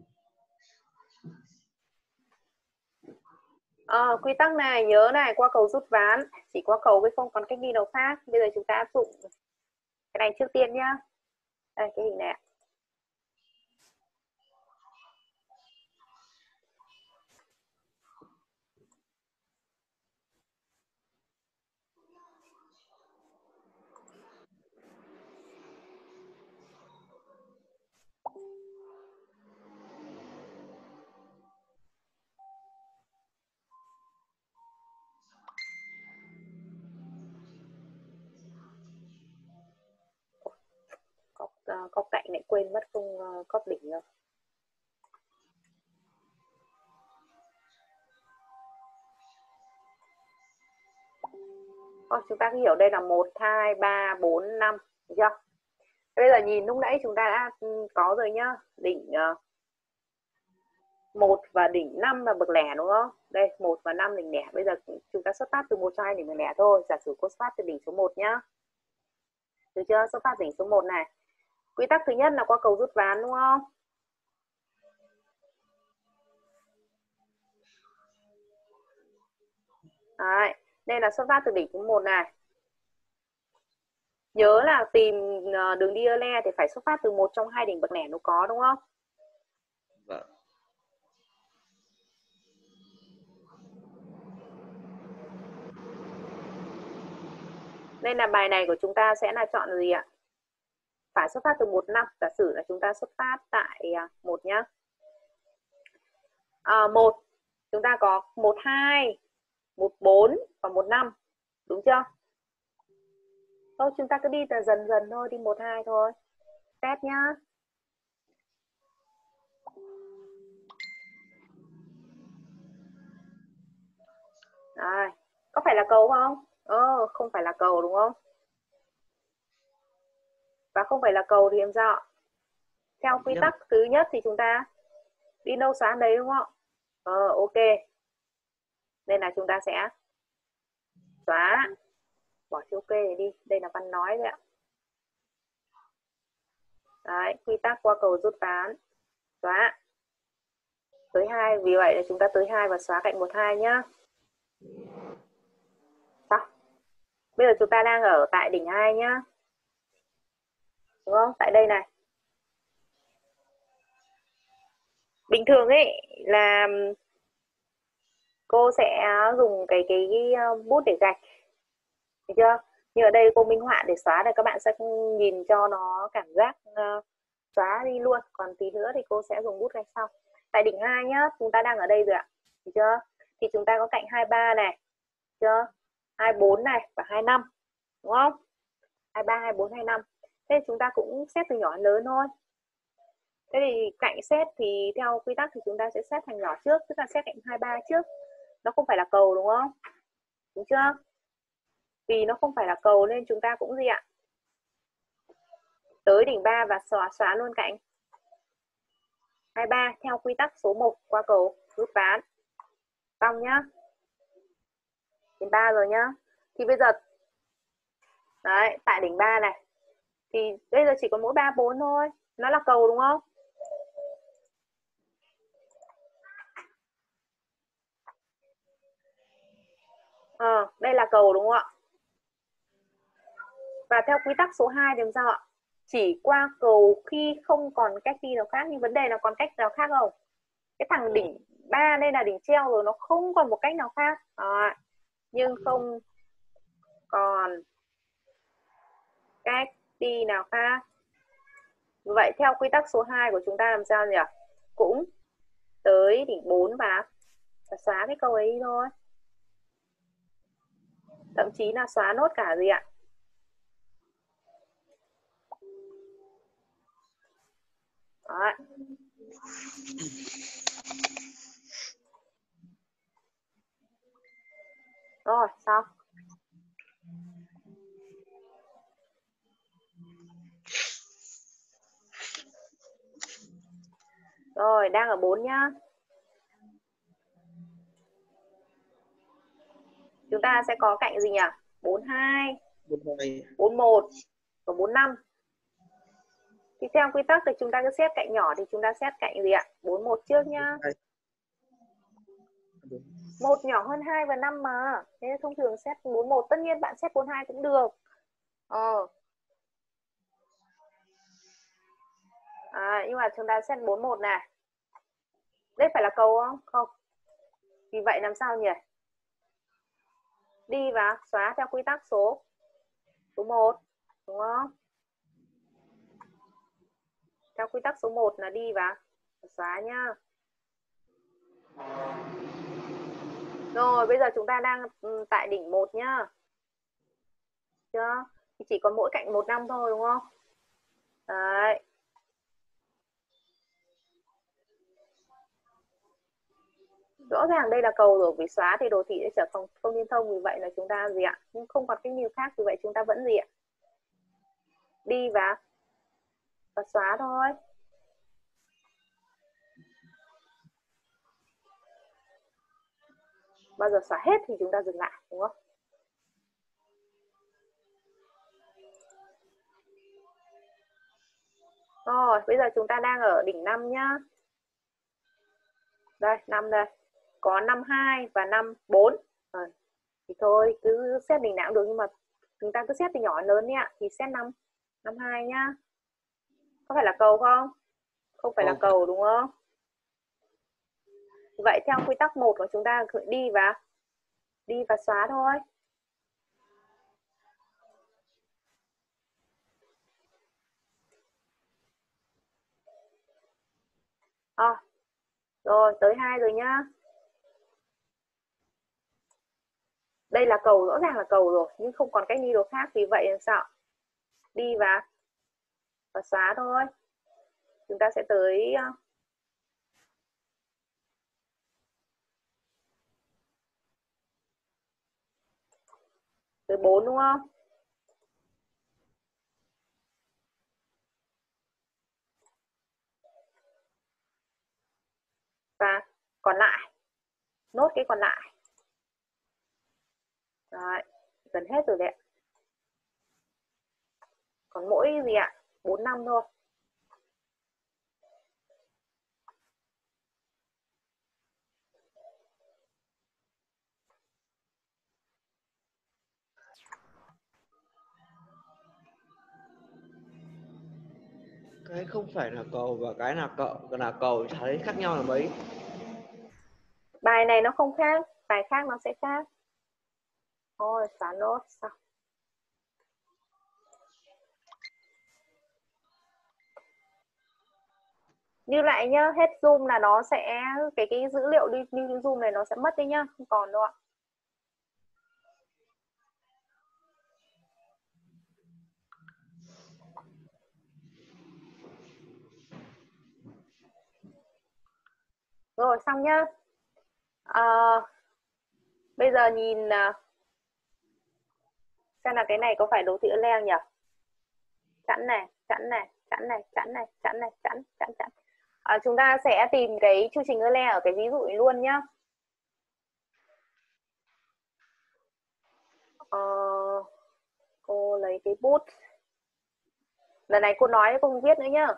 À, quy tắc này nhớ này, qua cầu rút ván chỉ qua cầu với không còn cách đi nào khác. Bây giờ chúng ta áp dụng cái này trước tiên nhá. Đây cái hình này. Cọc, uh, cọc cạnh lại quên mất không uh, cóp đỉnh rồi. Ô, chúng ta hiểu đây là một, hai, ba, bốn, năm. Được chưa? Bây giờ nhìn lúc nãy chúng ta đã có rồi nhá. Đỉnh uh, một và đỉnh năm là bậc lẻ đúng không? Đây, một và năm đỉnh lẻ. Bây giờ chúng ta xuất phát từ một cho hai đỉnh bậc lẻ thôi. Giả sử cô xuất phát từ đỉnh số một nhá. Được chưa? Xuất phát đỉnh số một này. Quy tắc thứ nhất là qua cầu rút ván đúng không? Đấy, đây là xuất phát từ đỉnh số một này. Nhớ là tìm đường đi le thì phải xuất phát từ một trong hai đỉnh bậc lẻ nó có đúng không? Vâng. Nên là bài này của chúng ta sẽ là chọn gì ạ? Phải xuất phát từ một năm. Giả sử là chúng ta xuất phát tại một nhá. À, một, chúng ta có một hai, một bốn và một năm. Đúng chưa? Thôi chúng ta cứ đi từ dần dần thôi, đi một hai thôi. Test nhá. Rồi, có phải là cầu không? Ờ, không phải là cầu đúng không? Và không phải là cầu thì em sao? Theo quy tắc thứ nhất thì chúng ta đi đâu xóa đấy đúng không? Ờ, ok. Nên là chúng ta sẽ xóa. Bỏ chữ ok này đi. Đây là văn nói đấy ạ. Đấy, quy tắc qua cầu rút ván. Xóa. Tới hai, vì vậy là chúng ta tới hai và xóa cạnh một hai nhá. Sao? Bây giờ chúng ta đang ở tại đỉnh hai nhá. Đúng không? Tại đây này. Bình thường ấy là cô sẽ dùng cái cái, cái bút để gạch. Được chưa? Nhưng ở đây cô minh họa để xóa để các bạn sẽ nhìn cho nó cảm giác uh, xóa đi luôn. Còn tí nữa thì cô sẽ dùng bút gạch sau. Tại đỉnh hai nhá, chúng ta đang ở đây rồi ạ. Được chưa? Thì chúng ta có cạnh hai ba này. Được chưa? hai bốn này và hai năm. Đúng không? hai ba, hai bốn, hai năm. Thế chúng ta cũng xét từ nhỏ đến lớn thôi. Thế thì cạnh xét thì theo quy tắc thì chúng ta sẽ xét thành nhỏ trước, tức là xét cạnh hai ba trước. Nó không phải là cầu đúng không? Đúng chưa? Vì nó không phải là cầu nên chúng ta cũng gì ạ? Tới đỉnh ba và xóa xóa luôn cạnh hai ba theo quy tắc số một qua cầu rút ván. Xong nhá. Đến ba rồi nhá. Thì bây giờ đấy, tại đỉnh ba này thì bây giờ chỉ có mỗi ba bốn thôi. Nó là cầu đúng không? Ờ, đây là cầu đúng không ạ? Và theo quy tắc số hai thì làm sao ạ? Chỉ qua cầu khi không còn cách đi nào khác. Nhưng vấn đề là còn cách nào khác không? Cái thằng đỉnh ba đây là đỉnh treo rồi, nó không còn một cách nào khác. Đó. Nhưng không còn cách đi nào khác. Vậy theo quy tắc số hai của chúng ta làm sao nhỉ? Cũng tới đỉnh bốn và xóa cái câu ấy đi thôi. Thậm chí là xóa nốt cả gì ạ? Đó. Rồi, xong. Rồi, đang ở bốn nhá. Chúng ta sẽ có cạnh gì nhỉ? bốn hai, bốn một và bốn năm. Thì theo quy tắc thì chúng ta cứ xét cạnh nhỏ thì chúng ta xét cạnh gì ạ? bốn một trước nhá. một nhỏ hơn hai và năm mà. Thế thông thường xét bốn một, tất nhiên bạn xét bốn hai cũng được. Ờ. À, nhưng mà chúng ta xét bốn một này. Đây phải là cầu không? Không. Vì vậy làm sao nhỉ? Đi và xóa theo quy tắc số số một, đúng không? Theo quy tắc số một là đi và xóa nhá. Rồi, bây giờ chúng ta đang tại đỉnh một nhá. Chưa? Thì chỉ có mỗi cạnh một năm thôi đúng không? Đấy. Rõ ràng đây là cầu rồi, vì xóa thì đồ thị sẽ trở không không liên thông, vì vậy là chúng ta gì ạ? Nhưng không còn cái gì khác, vì vậy chúng ta vẫn gì ạ? Đi và và xóa thôi. Bao giờ xóa hết thì chúng ta dừng lại, đúng không? Rồi, bây giờ chúng ta đang ở đỉnh năm nhá. Đây, năm đây. Có năm hai và năm bốn. Rồi. Thì thôi, cứ xét đỉnh nào cũng được, nhưng mà chúng ta cứ xét từ nhỏ đến lớn nhé. Thì xét năm, năm hai nhá. Có phải là cầu không? Không phải là Không. cầu đúng không? Vậy theo quy tắc một của chúng ta đi và đi và xóa thôi. À, rồi tới hai rồi nhá. Đây là cầu, rõ ràng là cầu rồi, nhưng không còn cách đi được khác. Vì vậy làm sao? Đi và và xóa thôi. Chúng ta sẽ tới tới bốn đúng không? Và còn lại, nốt cái còn lại. Đấy, gần hết rồi đấy. Còn mỗi gì ạ? bốn năm thôi. Cái không phải là cầu và cái là cậu là cầu thấy khác nhau là mấy? Bài này nó không khác, bài khác nó sẽ khác. Thôi, xóa nốt xong. Như lại nhá, hết zoom là nó sẽ cái cái dữ liệu đi đi zoom này nó sẽ mất đi nhá, không còn đâu ạ. Rồi xong nhá. À, bây giờ nhìn xem là cái này có phải đồ thị Euler nhỉ? Chẵn này, chẵn này, chẵn này, chẵn này, chẵn này, chẵn, chẵn, chẵn. À, chúng ta sẽ tìm cái chu trình Euler ở cái ví dụ này luôn nhá. Ờ, cô lấy cái bút. Lần này cô nói cô không viết nữa nhá.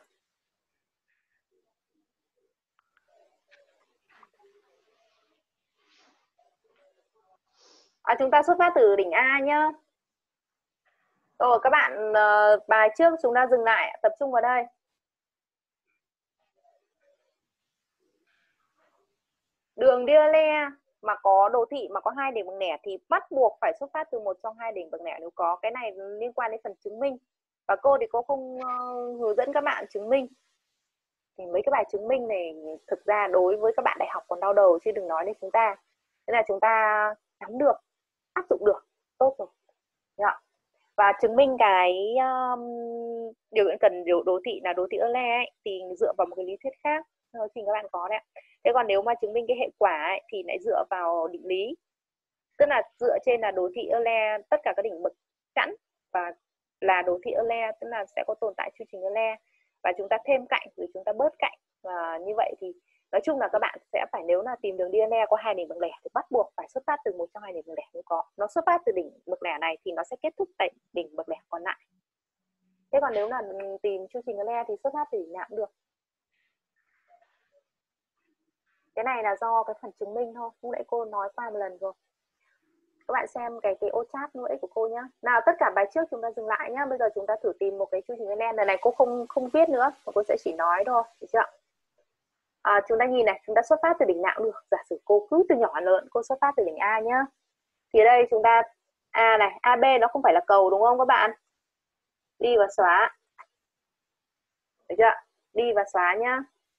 À, chúng ta xuất phát từ đỉnh A nhá. Rồi các bạn, uh, bài trước chúng ta dừng lại, tập trung vào đây. Đường đi Euler mà có đồ thị mà có hai đỉnh bậc lẻ thì bắt buộc phải xuất phát từ một trong hai đỉnh bậc lẻ nếu có. Cái này liên quan đến phần chứng minh. Và cô thì cô không uh, hướng dẫn các bạn chứng minh. Thì mấy cái bài chứng minh này thực ra đối với các bạn đại học còn đau đầu chứ đừng nói đến chúng ta. Thế là chúng ta nắm được, áp dụng được, tốt rồi. Dạ. Và chứng minh cái um, điều kiện cần điều đồ thị là đồ thị Euler ấy, thì dựa vào một cái lý thuyết khác thì các bạn có đấy. Thế còn nếu mà chứng minh cái hệ quả ấy, thì lại dựa vào định lý, tức là dựa trên là đồ thị Euler tất cả các đỉnh bậc chẵn và là đồ thị Euler, tức là sẽ có tồn tại chu trình Euler và chúng ta thêm cạnh rồi chúng ta bớt cạnh, và như vậy thì nói chung là các bạn sẽ phải, nếu là tìm đường đi Euler có hai đỉnh bậc lẻ thì bắt buộc phải xuất phát từ một trong hai đỉnh bậc lẻ. Nếu có nó xuất phát từ đỉnh bậc lẻ này thì nó sẽ kết thúc tại đỉnh bậc lẻ còn lại. Thế còn nếu là tìm chu trình Euler thì xuất phát từ đỉnh nào cũng được. Cái này là do cái phần chứng minh thôi, lúc nãy cô nói qua một lần rồi. Các bạn xem cái cái ô chat lúc nãy của cô nhá. Nào, tất cả bài trước chúng ta dừng lại nhá. Bây giờ chúng ta thử tìm một cái chu trình Euler. Lần này cô không không viết nữa, mà cô sẽ chỉ nói thôi, được chưa? À, chúng ta nhìn này, chúng ta xuất phát từ đỉnh nào cũng được. Giả sử cô cứ từ nhỏ lớn, cô xuất phát từ đỉnh A nhá. Thì ở đây chúng ta A này, a bê nó không phải là cầu đúng không các bạn? Đi và xóa. Được chưa? Đi và xóa nhá.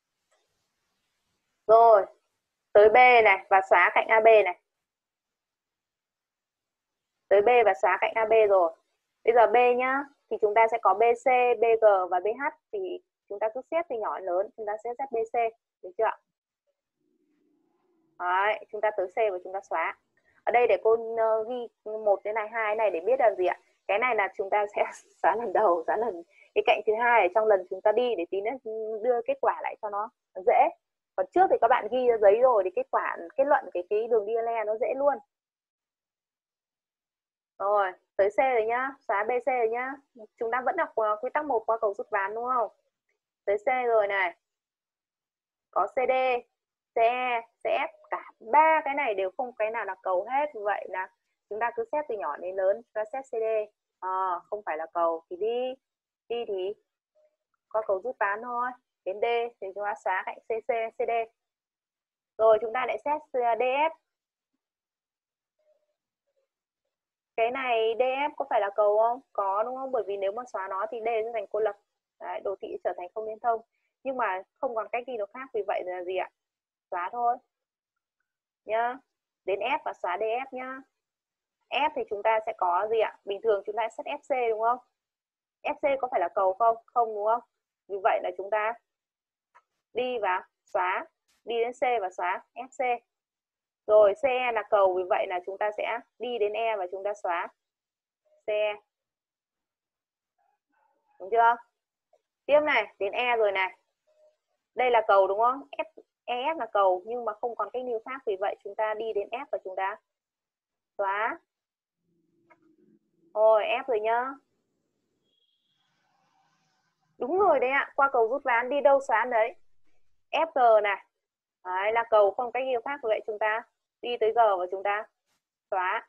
Rồi, tới B này và xóa cạnh a bê này. Tới B và xóa cạnh a bê rồi. Bây giờ B nhá, thì chúng ta sẽ có bê xê, bê giê và bê hát, thì chúng ta cứ xét từ nhỏ đến lớn, chúng ta sẽ xét bê xê, được chưa? Đấy, chúng ta tới C và chúng ta xóa. Ở đây để cô ghi một cái này, hai cái này để biết là gì ạ? Cái này là chúng ta sẽ xóa lần đầu, xóa lần cái cạnh thứ hai ở trong lần chúng ta đi để tí nữa đưa kết quả lại cho nó dễ. Còn trước thì các bạn ghi ra giấy rồi thì kết quả kết luận cái cái đường đi le nó dễ luôn. Rồi, tới C rồi nhá, xóa bê xê rồi nhá. Chúng ta vẫn đọc quy tắc một qua cầu rút ván đúng không? Tới C rồi này. Có xê đê, xê e, xê ép, cả ba cái này đều không cái nào là cầu hết. Vậy là chúng ta cứ xét từ nhỏ đến lớn, chúng ta xét xê đê. À, không phải là cầu thì đi. Đi thì qua cầu rút ván thôi. Đến D thì chúng ta xóa cạnh xê xê, xê đê. Rồi chúng ta lại xét đê ép. Cái này đê ép có phải là cầu không? Có đúng không? Bởi vì nếu mà xóa nó thì D sẽ thành cô lập. Đấy, đồ thị trở thành không liên thông. Nhưng mà không còn cách gì nào khác, vì vậy là gì ạ? Xóa thôi. Nhá. Đến F và xóa đê ép nhá. F thì chúng ta sẽ có gì ạ? Bình thường chúng ta xét ép xê đúng không? ép xê có phải là cầu không? Không đúng không? Vì vậy là chúng ta đi và xóa. Đi đến C và xóa ép xê. Rồi xê e là cầu, vì vậy là chúng ta sẽ đi đến E và chúng ta xóa xê e. Đúng chưa? Tiếp này, đến E rồi này. Đây là cầu đúng không? F, e ép là cầu nhưng mà không còn cách nào khác, vì vậy chúng ta đi đến F và chúng ta xóa. Rồi, F rồi nhá. Đúng rồi đấy ạ, qua cầu rút ván đi đâu xóa đấy. ép giê này. Đấy là cầu không cách nào khác, vì vậy chúng ta đi tới G và chúng ta xóa.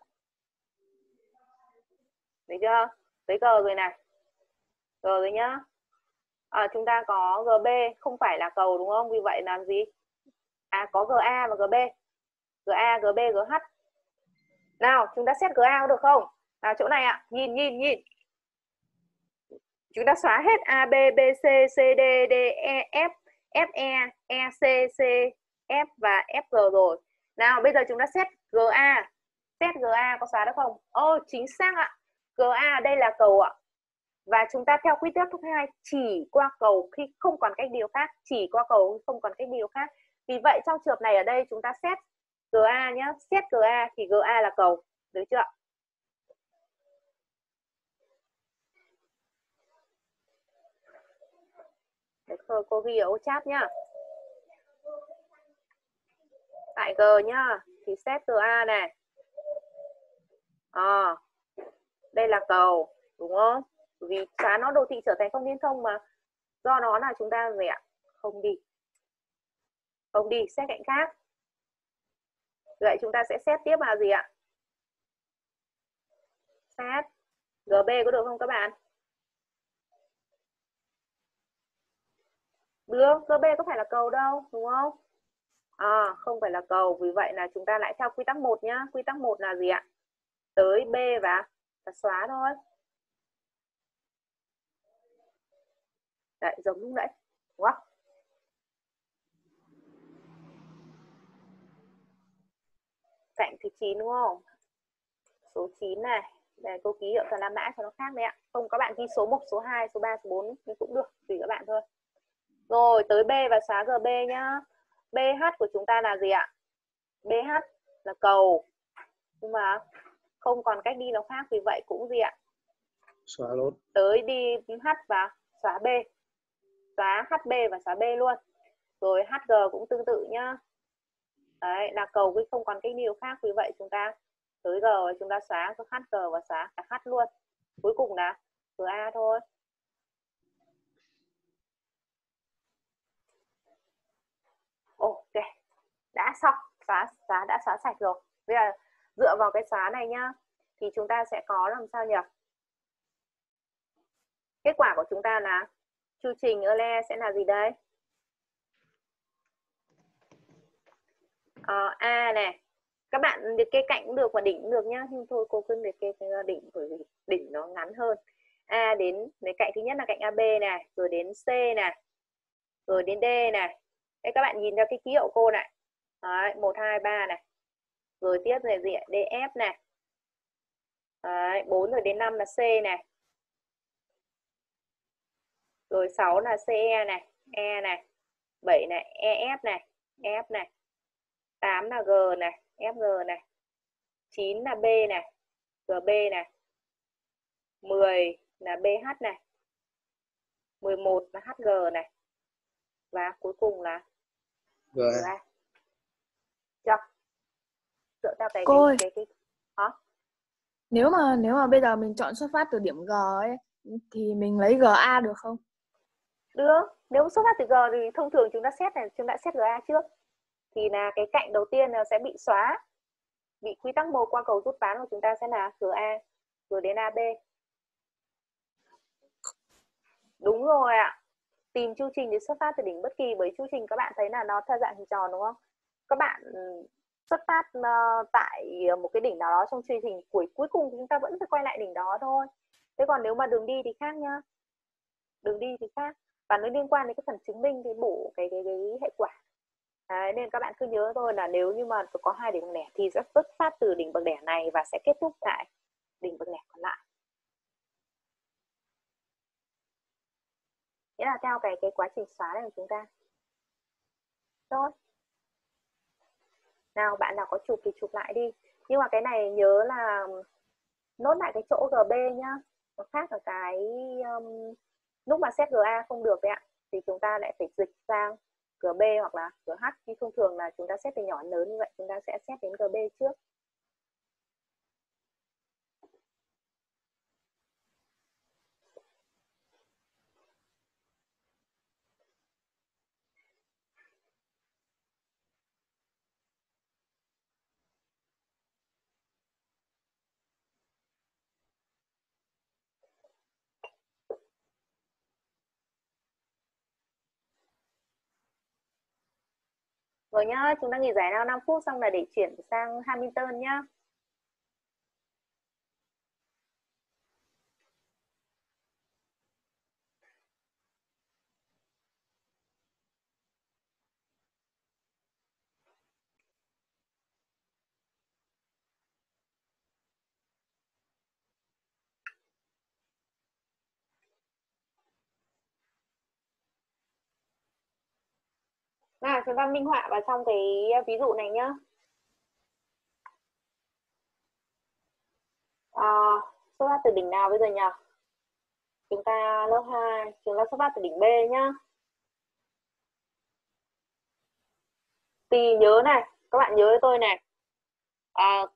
Được chưa? Tới G rồi này. G rồi nhá. À, chúng ta có giê bê không phải là cầu đúng không? Vì vậy làm gì? À, có giê a và giê bê. giê a, giê bê, giê hát. Nào, chúng ta xét giê a có được không? À, chỗ này ạ. Nhìn, nhìn, nhìn. Chúng ta xóa hết A, B, B, C, C, D, D, E, F, F, E, E, C, C, F và F, G rồi. Nào, bây giờ chúng ta xét giê a. Xét giê a có xóa được không? Ồ, chính xác ạ. giê a đây là cầu ạ. Và chúng ta theo quy tắc thứ hai, chỉ qua cầu khi không còn cách điều khác, chỉ qua cầu không còn cách điều khác. Vì vậy trong trường hợp này ở đây chúng ta xét giê a nhé, xét giê a thì giê a là cầu, được chưa? Để cô ghi ở ô chat nhá. Tại G nhá, thì xét giê a này. À, đây là cầu, đúng không? Vì xóa nó đồ thị trở thành không liên thông mà. Do nó là chúng ta gì ạ? Không đi. Không đi, xét cạnh khác. Vậy chúng ta sẽ xét tiếp là gì ạ? Xét giê bê có được không các bạn? Được, giê bê có phải là cầu đâu, đúng không? À, không phải là cầu, vì vậy là chúng ta lại theo quy tắc một nhá. Quy tắc một là gì ạ? Tới B và, và xóa thôi. Đấy, giống lúc nãy. Đúng không? Cạnh thứ chín đúng không? Số chín này. Đây, cô ký hiệu toàn la mã cho nó khác đấy ạ. Không, các bạn ghi số một, số hai, số ba, số bốn cũng được, tùy các bạn thôi. Rồi, tới B và xóa giê bê nhá. bê hát của chúng ta là gì ạ? bê hát là cầu. Nhưng mà không còn cách đi nào khác, vì vậy cũng gì ạ? Xóa luôn. Tới đi H và xóa B. Xóa hát bê và xóa B luôn. Rồi hát giê cũng tương tự nhá. Đấy, là cầu với không còn cách đi nào khác, vì vậy chúng ta tới G và chúng ta xóa hát giê và xóa cả H luôn. Cuối cùng là giê a thôi. Ok, đã xong, xóa, xóa đã xóa sạch rồi. Bây giờ dựa vào cái xóa này nhá, thì chúng ta sẽ có làm sao nhỉ? Kết quả của chúng ta là chu trình Euler sẽ là gì đây? Ờ, A này, các bạn liệt kê cạnh cũng được và đỉnh cũng được nhá, nhưng thôi cô cứ liệt kê đỉnh bởi vì đỉnh nó ngắn hơn. A đến lấy cạnh thứ nhất là cạnh a bê này, rồi đến C này, rồi đến D này. Đây các bạn nhìn theo cái ký hiệu cô này. Đấy, một hai ba này. Rồi tiếp này gì ạ? đê ép này. Đấy, bốn rồi đến năm là C này. Rồi sáu là xê e này, E này. bảy này, e ép này, F này. tám là G này, ép giê này. chín là B này, giê bê này. mười là bê hát này. mười một là hát giê này. Và cuối cùng là G A. G A. Chưa? Dựa theo cái Cô ơi. cái cái, cái... Hả? Nếu mà nếu mà bây giờ mình chọn xuất phát từ điểm G ấy thì mình lấy giê a được không? Được, nếu xuất phát từ G thì thông thường chúng ta xét này, chúng ta xét giê A trước. Thì là cái cạnh đầu tiên là sẽ bị xóa, bị quy tắc một qua cầu rút ván của chúng ta sẽ là giê A rồi đến a bê. Đúng rồi ạ. Tìm chu trình để xuất phát từ đỉnh bất kỳ, bởi chu trình các bạn thấy là nó theo dạng hình tròn đúng không? Các bạn xuất phát uh, tại một cái đỉnh nào đó trong chu trình, cuối cuối cùng chúng ta vẫn phải quay lại đỉnh đó thôi. Thế còn nếu mà đường đi thì khác nhá. Đường đi thì khác. Và nó liên quan đến cái phần chứng minh cái bổ cái cái, cái hệ quả. Đấy, nên các bạn cứ nhớ thôi là nếu như mà có hai đỉnh bậc lẻ thì sẽ xuất phát từ đỉnh bậc lẻ này và sẽ kết thúc tại đỉnh bậc lẻ còn lại. Nghĩa là theo cái cái quá trình xóa này của chúng ta. Rồi. Nào bạn nào có chụp thì chụp lại đi. Nhưng mà cái này nhớ là nốt lại cái chỗ giê bê nhá. Nó khác ở cái um, lúc mà xét giê A không được đấy ạ. Thì chúng ta lại phải dịch sang giê bê hoặc là giê hát. Nhưng thông thường là chúng ta xét từ nhỏ đến lớn như vậy, chúng ta sẽ xét đến giê bê trước. Rồi nhá, chúng ta nghỉ giải lao năm phút xong là để chuyển sang Hamilton nhá. Nào, chúng ta minh họa vào trong cái ví dụ này nhá. À, xuất phát từ đỉnh nào bây giờ nhỉ? Chúng ta lớp hai, chúng ta xuất phát từ đỉnh B nhá. Thì nhớ này, các bạn nhớ với tôi này. À,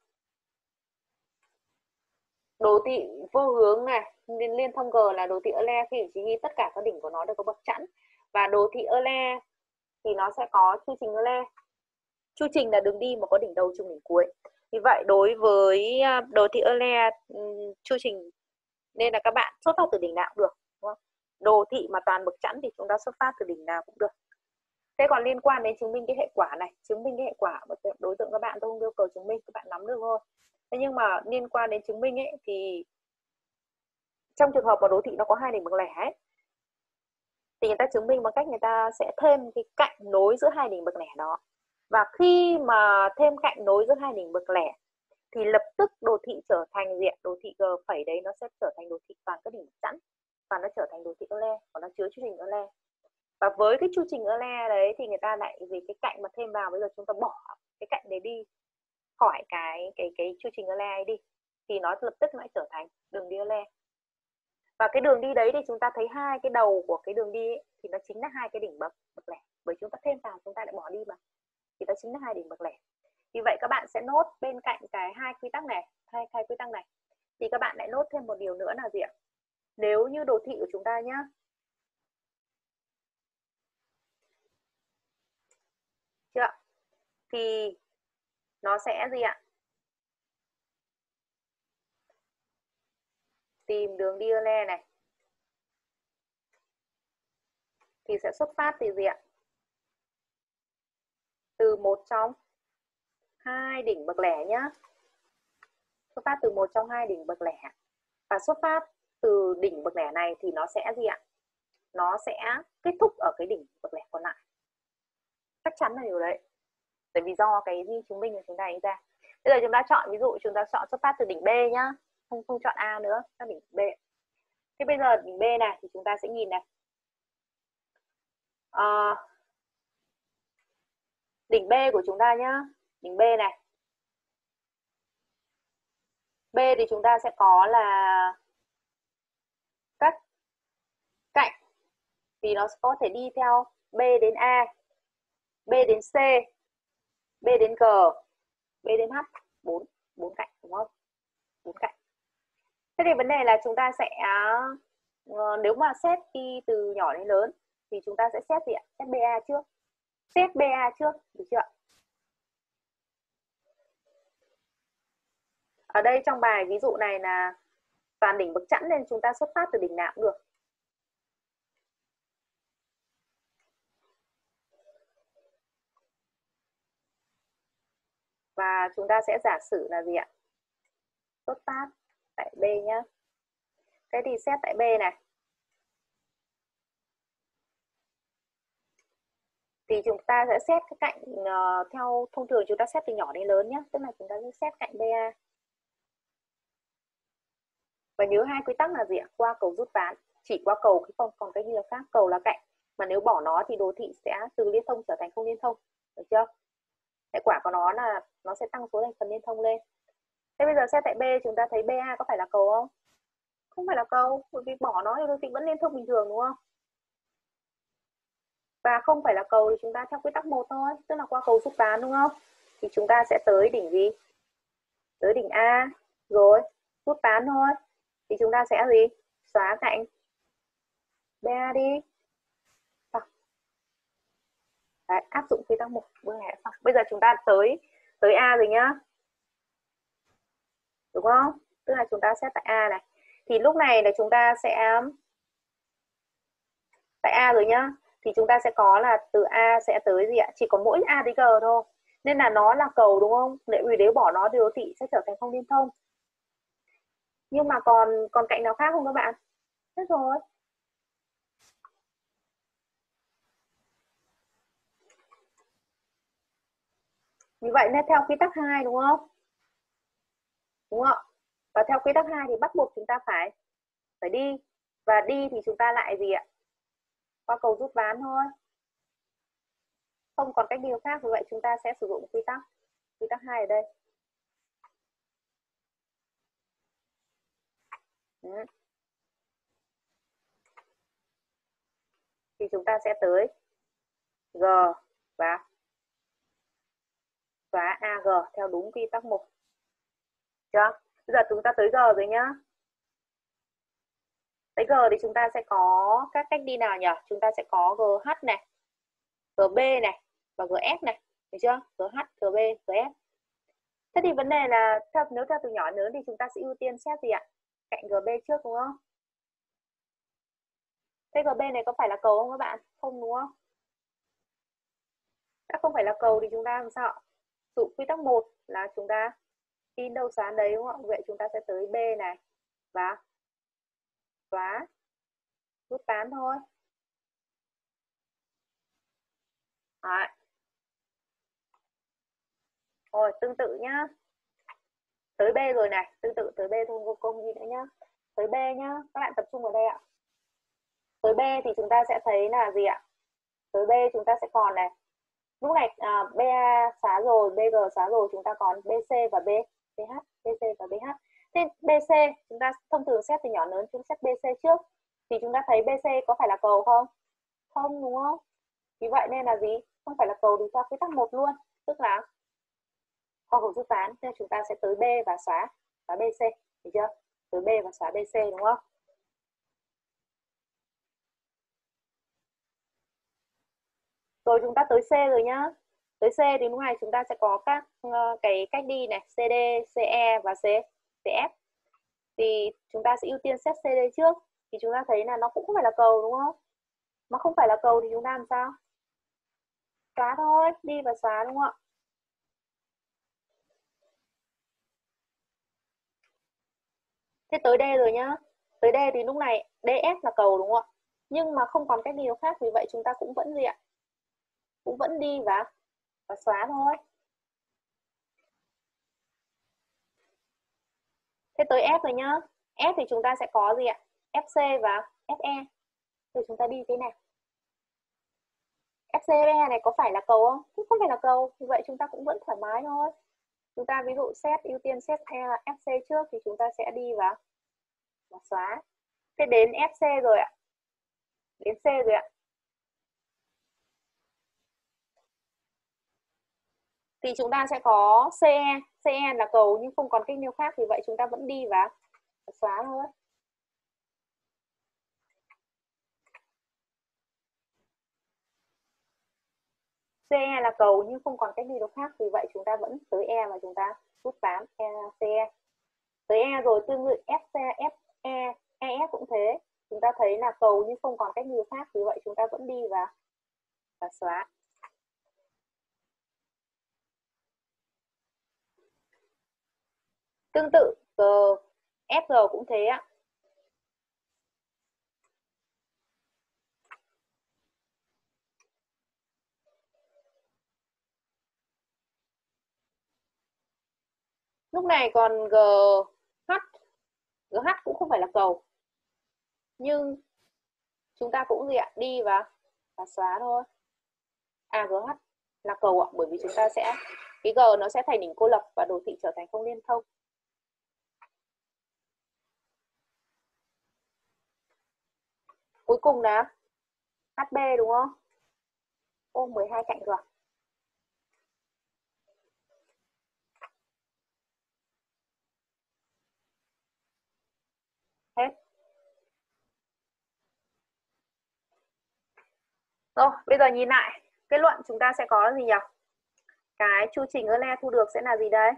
đồ thị vô hướng này, liên, liên thông G là đồ thị Euler khi chỉ ghi tất cả các đỉnh của nó đều có bậc chẵn. Và đồ thị Euler thì nó sẽ có chu trình Euler. Chu trình là đường đi mà có đỉnh đầu trùng đỉnh cuối. Vì vậy đối với đồ thị Euler chu trình nên là các bạn xuất phát từ đỉnh nào cũng được, đúng không? Đồ thị mà toàn bậc chẵn thì chúng ta xuất phát từ đỉnh nào cũng được. Thế còn liên quan đến chứng minh cái hệ quả này, chứng minh cái hệ quả đối tượng các bạn tôi không yêu cầu chứng minh, các bạn nắm được thôi. Thế nhưng mà liên quan đến chứng minh ấy thì trong trường hợp mà đồ thị nó có hai đỉnh bậc lẻ ấy, thì người ta chứng minh bằng cách người ta sẽ thêm cái cạnh nối giữa hai đỉnh bậc lẻ đó. Và khi mà thêm cạnh nối giữa hai đỉnh bậc lẻ thì lập tức đồ thị trở thành diện đồ thị G phẩy đấy nó sẽ trở thành đồ thị toàn các đỉnh bậc chẵn và nó trở thành đồ thị Euler, và nó chứa chu trình Euler. Và với cái chu trình Euler đấy thì người ta lại vì cái cạnh mà thêm vào, bây giờ chúng ta bỏ cái cạnh đấy đi khỏi cái cái cái chu trình Euler ấy đi thì nó lập tức lại trở thành đường đi Euler. Và cái đường đi đấy thì chúng ta thấy hai cái đầu của cái đường đi ấy, thì nó chính là hai cái đỉnh bậc bậc lẻ, bởi chúng ta thêm vào chúng ta lại bỏ đi mà, thì nó chính là hai đỉnh bậc lẻ. Vì vậy các bạn sẽ nốt bên cạnh cái hai quy tắc này, hai hai quy tắc này thì các bạn lại nốt thêm một điều nữa là gì ạ? Nếu như đồ thị của chúng ta nhá, chưa? Thì nó sẽ gì ạ? Tìm đường đi Euler này thì sẽ xuất phát từ gì ạ? Từ một trong hai đỉnh bậc lẻ nhá. Xuất phát từ một trong hai đỉnh bậc lẻ. Và xuất phát từ đỉnh bậc lẻ này thì nó sẽ gì ạ? Nó sẽ kết thúc ở cái đỉnh bậc lẻ còn lại. Chắc chắn là điều đấy. Bởi vì do cái di chứng minh của chúng ta đánh ra. Bây giờ chúng ta chọn, ví dụ chúng ta chọn xuất phát từ đỉnh B nhá. Không, không chọn A nữa, các đỉnh B. Thế bây giờ đỉnh B này thì chúng ta sẽ nhìn này. À, đỉnh B của chúng ta nhá. Đỉnh B này. B thì chúng ta sẽ có là các cạnh thì nó có thể đi theo B đến A. B đến C, B đến G, B đến H, bốn bốn cạnh đúng không? bốn cạnh. Thế thì vấn đề là chúng ta sẽ uh, nếu mà xét đi từ nhỏ đến lớn thì chúng ta sẽ xét gì ạ? Xét bê a trước. Xét bê a trước, được chưa? Ở đây trong bài ví dụ này là toàn đỉnh bậc chẵn nên chúng ta xuất phát từ đỉnh nào cũng được. Và chúng ta sẽ giả sử là gì ạ? Xuất phát tại B nhá. Thế thì xét tại B này. Thì chúng ta sẽ xét cái cạnh uh, theo thông thường chúng ta xét từ nhỏ đến lớn nhé. Tức là chúng ta sẽ xét cạnh bê a. Và nhớ hai quy tắc là gì ạ? Qua cầu rút ván. Chỉ qua cầu, không còn cái gì là khác. Cầu là cạnh. Mà nếu bỏ nó thì đồ thị sẽ từ liên thông trở thành không liên thông. Được chưa? Hệ quả của nó là nó sẽ tăng số thành phần liên thông lên. Thế bây giờ xét tại B chúng ta thấy bê a có phải là cầu không? Không phải là cầu. Bởi vì bỏ nó thì đồ thị vẫn liên thông bình thường đúng không? Và không phải là cầu thì chúng ta theo quy tắc một thôi. Tức là qua cầu rút ván đúng không? Thì chúng ta sẽ tới đỉnh gì? Tới đỉnh A. Rồi rút ván thôi. Thì chúng ta sẽ gì? Xóa cạnh bê a đi. Đấy, áp dụng quy tắc một bước này xong. Bây giờ chúng ta tới tới A rồi nhá. Đúng không? Tức là chúng ta xét tại A này. Thì lúc này là chúng ta sẽ tại A rồi nhá. Thì chúng ta sẽ có là từ A sẽ tới gì ạ? Chỉ có mỗi A tới G thôi. Nên là nó là cầu đúng không? Nếu vì nếu bỏ nó thì đồ thị sẽ trở thành không liên thông. Nhưng mà còn còn cạnh nào khác không các bạn? Hết rồi. Như vậy nên theo quy tắc hai đúng không? Đúng không? Và theo quy tắc hai thì bắt buộc chúng ta phải phải đi. Và đi thì chúng ta lại gì ạ? Qua cầu rút ván thôi. Không còn cách điều khác. Vì vậy chúng ta sẽ sử dụng quy tắc quy tắc hai ở đây. Đấy. Thì chúng ta sẽ tới G và xóa a giê theo đúng quy tắc một. Chưa? Bây giờ chúng ta tới G rồi nhá. Tới G thì chúng ta sẽ có các cách đi nào nhỉ? Chúng ta sẽ có giê hát này, giê bê này và giê ép này. Được chưa? giê hát, giê bê, giê ép. Thế thì vấn đề là theo, nếu theo từ nhỏ đến lớn thì chúng ta sẽ ưu tiên xét gì ạ? Cạnh giê bê trước đúng không? Thế giê bê này có phải là cầu không các bạn? Không đúng không? Đã không phải là cầu thì chúng ta làm sao? Dụ quy tắc một là chúng ta in đâu xóa đấy đúng không? Vậy chúng ta sẽ tới B này và xóa rút ván thôi. Đấy. Rồi tương tự nhá. Tới B rồi này, tương tự tới B thôi vô công gì nữa nhá. Tới B nhá, các bạn tập trung vào đây ạ. Tới B thì chúng ta sẽ thấy là gì ạ? Tới B chúng ta sẽ còn này. Lúc này à, bê a xóa rồi, bê giê xóa rồi, chúng ta còn bê xê và B, BH, bê xê và bê hát. Thế bê xê chúng ta thông thường xét từ nhỏ lớn, chúng xét bê xê trước. Thì chúng ta thấy bê xê có phải là cầu không? Không đúng không? Vì vậy nên là gì? Không phải là cầu thì theo quy tắc một luôn, tức là qua cầu rút ván nên chúng ta sẽ tới B và xóa xóa bê xê, được chưa? Tới B và xóa bê xê đúng không? Rồi chúng ta tới C rồi nhá. Tới C thì lúc này chúng ta sẽ có các uh, cái cách đi này, xê đê, xê e và C, xê ép. Thì chúng ta sẽ ưu tiên xét xê đê trước. Thì chúng ta thấy là nó cũng không phải là cầu đúng không? Mà không phải là cầu thì chúng ta làm sao? Xóa thôi, đi và xóa đúng không ạ? Thế tới D rồi nhá. Tới D thì lúc này đê ép là cầu đúng không ạ? Nhưng mà không còn cách nào khác, vì vậy chúng ta cũng vẫn gì ạ? Cũng vẫn đi và và xóa thôi. Thế tới F rồi nhá. F thì chúng ta sẽ có gì ạ? ép xê và ép e. Thì chúng ta đi thế nào? ép xê ép e này có phải là cầu không? Cũng không phải là cầu. Vì vậy chúng ta cũng vẫn thoải mái thôi. Chúng ta ví dụ xét ưu tiên xét E là ép xê trước thì chúng ta sẽ đi vào và xóa. Thế đến ép xê rồi ạ. Đến C rồi ạ. thì chúng ta sẽ có xê e. xê e là cầu nhưng không còn cách nêu khác, vì vậy chúng ta vẫn đi và xóa thôi. xê e là cầu nhưng không còn cách đi đâu khác, vì vậy chúng ta vẫn tới E và chúng ta rút ván E, xê e. Tới E rồi tương tự ép xê, ép e, e ép cũng thế. Chúng ta thấy là cầu nhưng không còn cách đi đâu khác, vì vậy chúng ta vẫn đi và, và xóa. Tương tự G, ép giê cũng thế ạ. Lúc này còn giê hát, giê hát cũng không phải là cầu. Nhưng chúng ta cũng gì ạ? Đi và, và xóa thôi. À, giê hát là cầu ạ, bởi vì chúng ta sẽ, cái G nó sẽ thành đỉnh cô lập và đồ thị trở thành không liên thông. Cuối cùng là hát bê đúng không? Ô, mười hai cạnh rồi. Hết. Rồi, bây giờ nhìn lại, kết luận chúng ta sẽ có gì nhỉ? Cái chu trình Euler thu được sẽ là gì đây?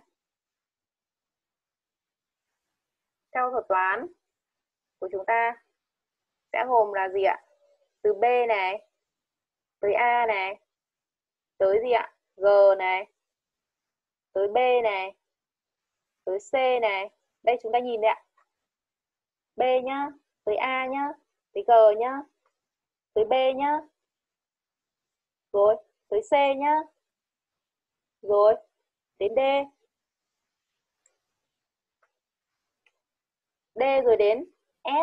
Theo thuật toán của chúng ta sẽ gồm là gì ạ? Từ B này, tới A này, tới gì ạ? G này, tới B này, tới C này. Đây chúng ta nhìn đấy ạ. B nhá, tới A nhá, tới G nhá, tới B nhá, rồi tới C nhá, rồi đến D, D rồi đến F,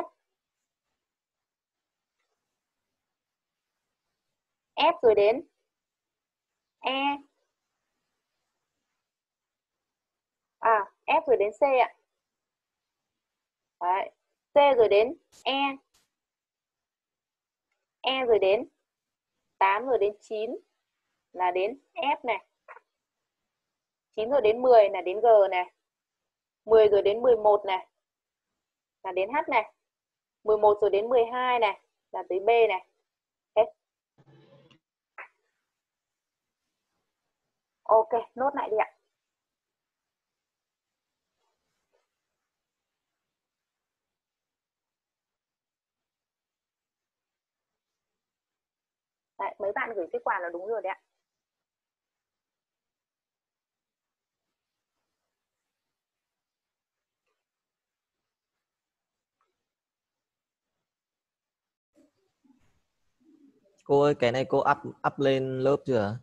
F rồi đến E, à F rồi đến C ạ. Đấy. C rồi đến E, E rồi đến tám rồi đến chín là đến F này, chín rồi đến mười là đến G này, mười rồi đến mười một này là đến H này, mười một rồi đến mười hai này là tới B này. Hết. Ok, nốt lại đi ạ. Đấy, mấy bạn gửi kết quả là đúng rồi đấy ạ. Cô ơi, cái này cô up up lên lớp chưa?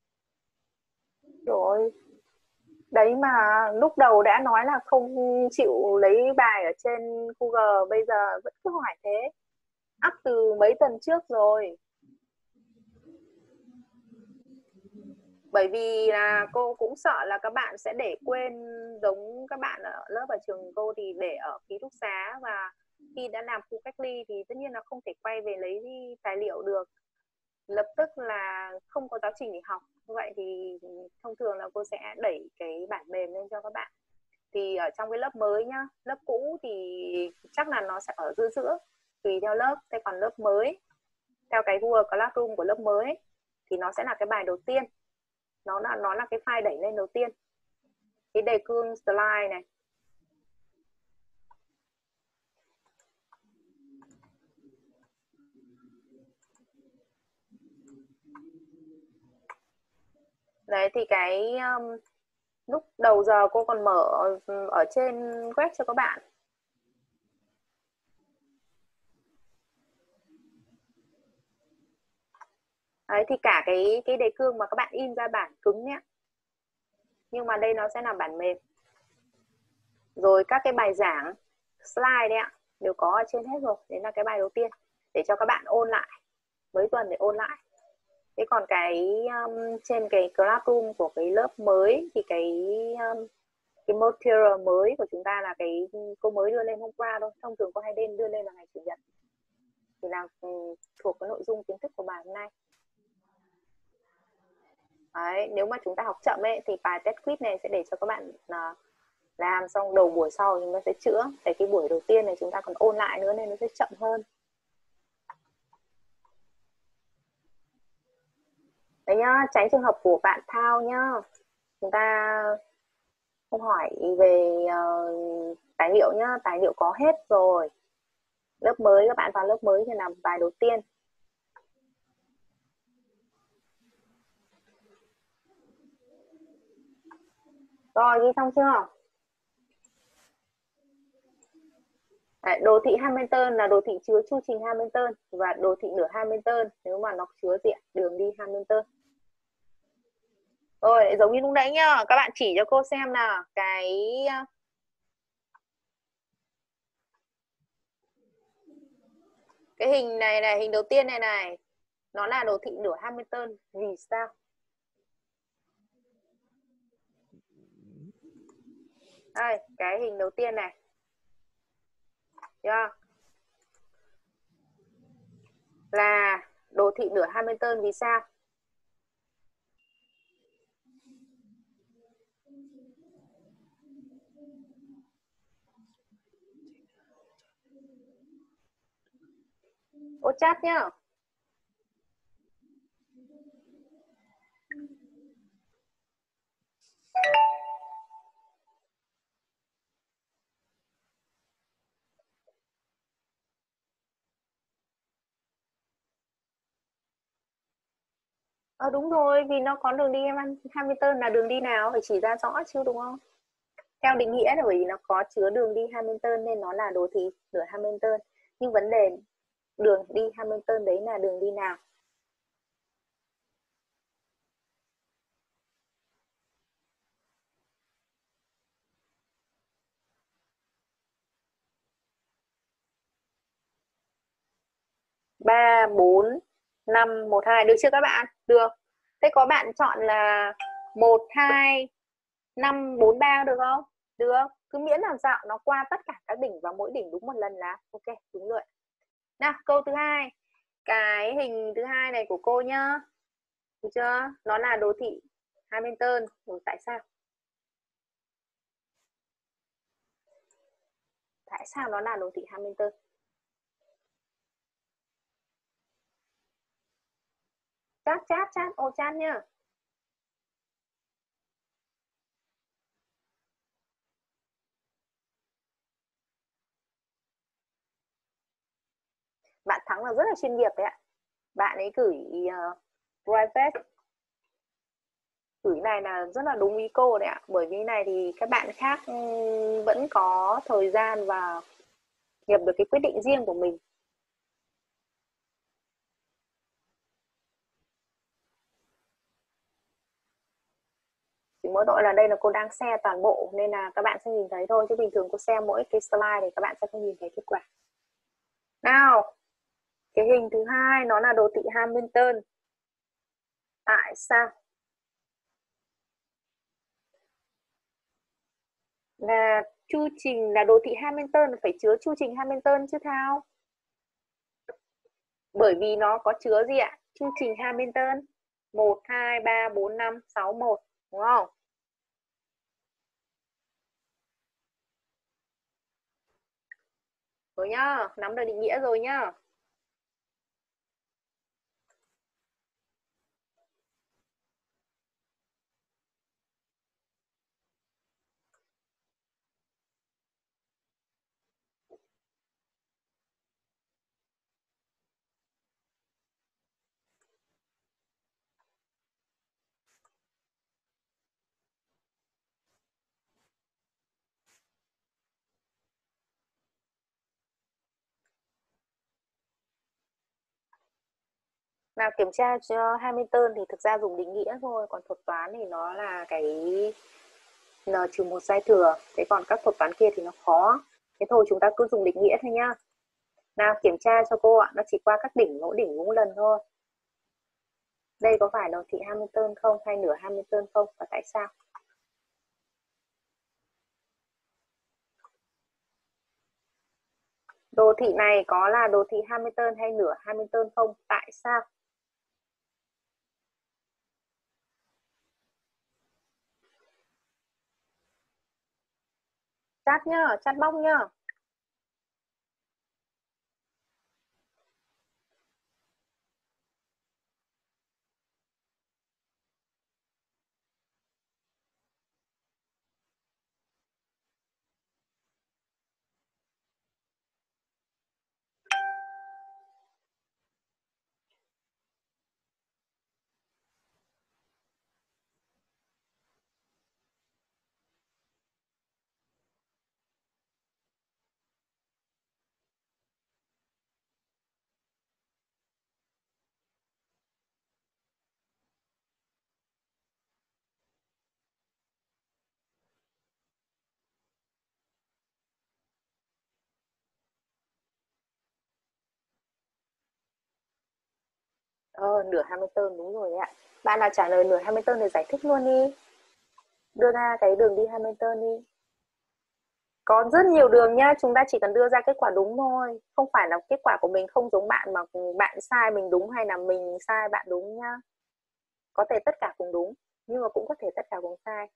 Rồi. Đấy mà lúc đầu đã nói là không chịu lấy bài ở trên Google, bây giờ vẫn cứ hỏi thế. Up từ mấy tuần trước rồi. Bởi vì là cô cũng sợ là các bạn sẽ để quên, giống các bạn ở lớp ở trường cô thì để ở ký túc xá, và khi đã làm khu cách ly thì tất nhiên là không thể quay về lấy tài liệu được. Lập tức là không có giáo trình để học. Như vậy thì thông thường là cô sẽ đẩy cái bản mềm lên cho các bạn. Thì ở trong cái lớp mới nhá, lớp cũ thì chắc là nó sẽ ở giữa giữa, tùy theo lớp. Thế còn lớp mới, theo cái Google Classroom của lớp mới thì nó sẽ là cái bài đầu tiên. Nó là, nó là cái file đẩy lên đầu tiên. Cái đề cương slide này. Đấy thì cái um, lúc đầu giờ cô còn mở ở trên web cho các bạn. Đấy thì cả cái cái đề cương mà các bạn in ra bản cứng nhé. Nhưng mà đây nó sẽ là bản mềm. Rồi các cái bài giảng slide đấy ạ, đều có ở trên hết rồi. Đấy là cái bài đầu tiên để cho các bạn ôn lại, mấy tuần để ôn lại. Thế còn cái um, trên cái Classroom của cái lớp mới thì cái um, cái material mới của chúng ta là cái cô mới đưa lên hôm qua thôi. Thông thường cô hay đêm đưa lên là ngày chủ nhật. Thì là um, thuộc cái nội dung kiến thức của bài hôm nay. Đấy, nếu mà chúng ta học chậm ấy thì bài test quiz này sẽ để cho các bạn uh, làm, xong đầu buổi sau chúng ta sẽ chữa. Tại cái buổi đầu tiên này chúng ta còn ôn lại nữa nên nó sẽ chậm hơn. Đấy nhá, tránh trường hợp của bạn Thao nhá. Chúng ta không hỏi về uh, tài liệu nhá, tài liệu có hết rồi. Lớp mới, các bạn vào lớp mới thì làm bài đầu tiên. Rồi, ghi xong chưa? Đấy, đồ thị Hamilton là đồ thị chứa chu trình Hamilton, và đồ thị nửa Hamilton nếu mà nó chứa diện đường đi Hamilton. Rồi, giống như lúc nãy nhá, các bạn chỉ cho cô xem nào, cái cái hình này này, hình đầu tiên này này, nó là đồ thị nửa Hamilton, vì sao? Đây, cái hình đầu tiên này. Yeah. Là đồ thị nửa Hamilton vì sao? Ô chat nhá. Ờ đúng rồi, vì nó có đường đi Hamilton, là đường đi nào phải chỉ ra rõ chứ, đúng không? Theo định nghĩa là bởi vì nó có chứa đường đi Hamilton nên nó là đồ thị nửa Hamilton. Nhưng vấn đề đường đi Hamilton đấy là đường đi nào? ba, bốn, năm, một, hai. Được chưa các bạn? Được. Thế có bạn chọn là một, hai, năm, bốn, ba được không? Được. Cứ miễn làm sao nó qua tất cả các đỉnh và mỗi đỉnh đúng một lần là ok, đúng rồi. Nào, câu thứ hai. Cái hình thứ hai này của cô nhá. Được chưa? Nó là đồ thị Hamilton. Rồi tại sao? Tại sao nó là đồ thị Hamilton? Chat chat chat, ô chat nhá. Bạn Thắng là rất là chuyên nghiệp đấy ạ. Bạn ấy gửi uh, private. Gửi này là rất là đúng ý cô đấy ạ. Bởi vì này thì các bạn khác um, vẫn có thời gian và nhập được cái quyết định riêng của mình. Chỉ mỗi tội là đây là cô đang share toàn bộ nên là các bạn sẽ nhìn thấy thôi, chứ bình thường cô share mỗi cái slide thì các bạn sẽ không nhìn thấy kết quả. Nào, cái hình thứ hai nó là đồ thị Hamilton. Tại sao? Là chu trình, là đồ thị Hamilton phải chứa chu trình Hamilton chứ Thao. Bởi vì nó có chứa gì ạ? Chu trình Hamilton một, hai, ba, bốn, năm, sáu, một, đúng không? Rồi nhá, nắm được định nghĩa rồi nhá. Nào, kiểm tra cho Hamilton thì thực ra dùng định nghĩa thôi, còn thuật toán thì nó là cái n trừ một giai thừa. Thế còn các thuật toán kia thì nó khó. Thế thôi chúng ta cứ dùng định nghĩa thôi nhá. Nào, kiểm tra cho cô ạ, nó chỉ qua các đỉnh, mỗi đỉnh đúng lần thôi. Đây có phải đồ thị Hamilton không hay nửa Hamilton không, và tại sao? Đồ thị này có là đồ thị Hamilton hay nửa Hamilton không? Tại sao? Chat nhá, chat box nhá. Ờ, nửa Hamilton đúng rồi đấy ạ. Bạn nào trả lời nửa Hamilton thì giải thích luôn đi. Đưa ra cái đường đi Hamilton đi. Có rất nhiều đường nhá, chúng ta chỉ cần đưa ra kết quả đúng thôi. Không phải là kết quả của mình không giống bạn mà bạn sai mình đúng hay là mình sai bạn đúng nhá. Có thể tất cả cùng đúng, nhưng mà cũng có thể tất cả cùng sai.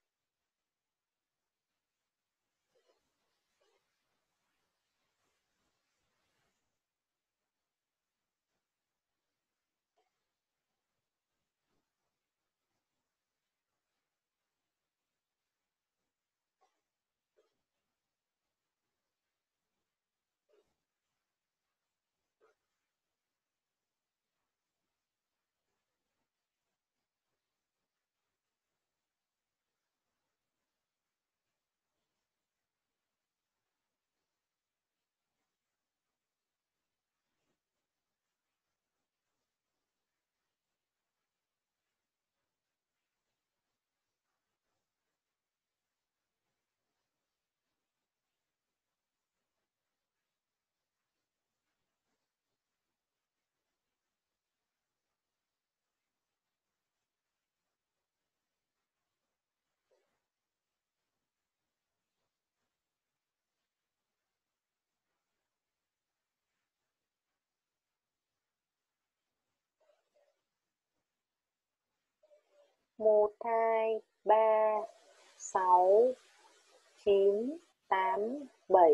một, hai, ba, sáu, chín, tám, bảy,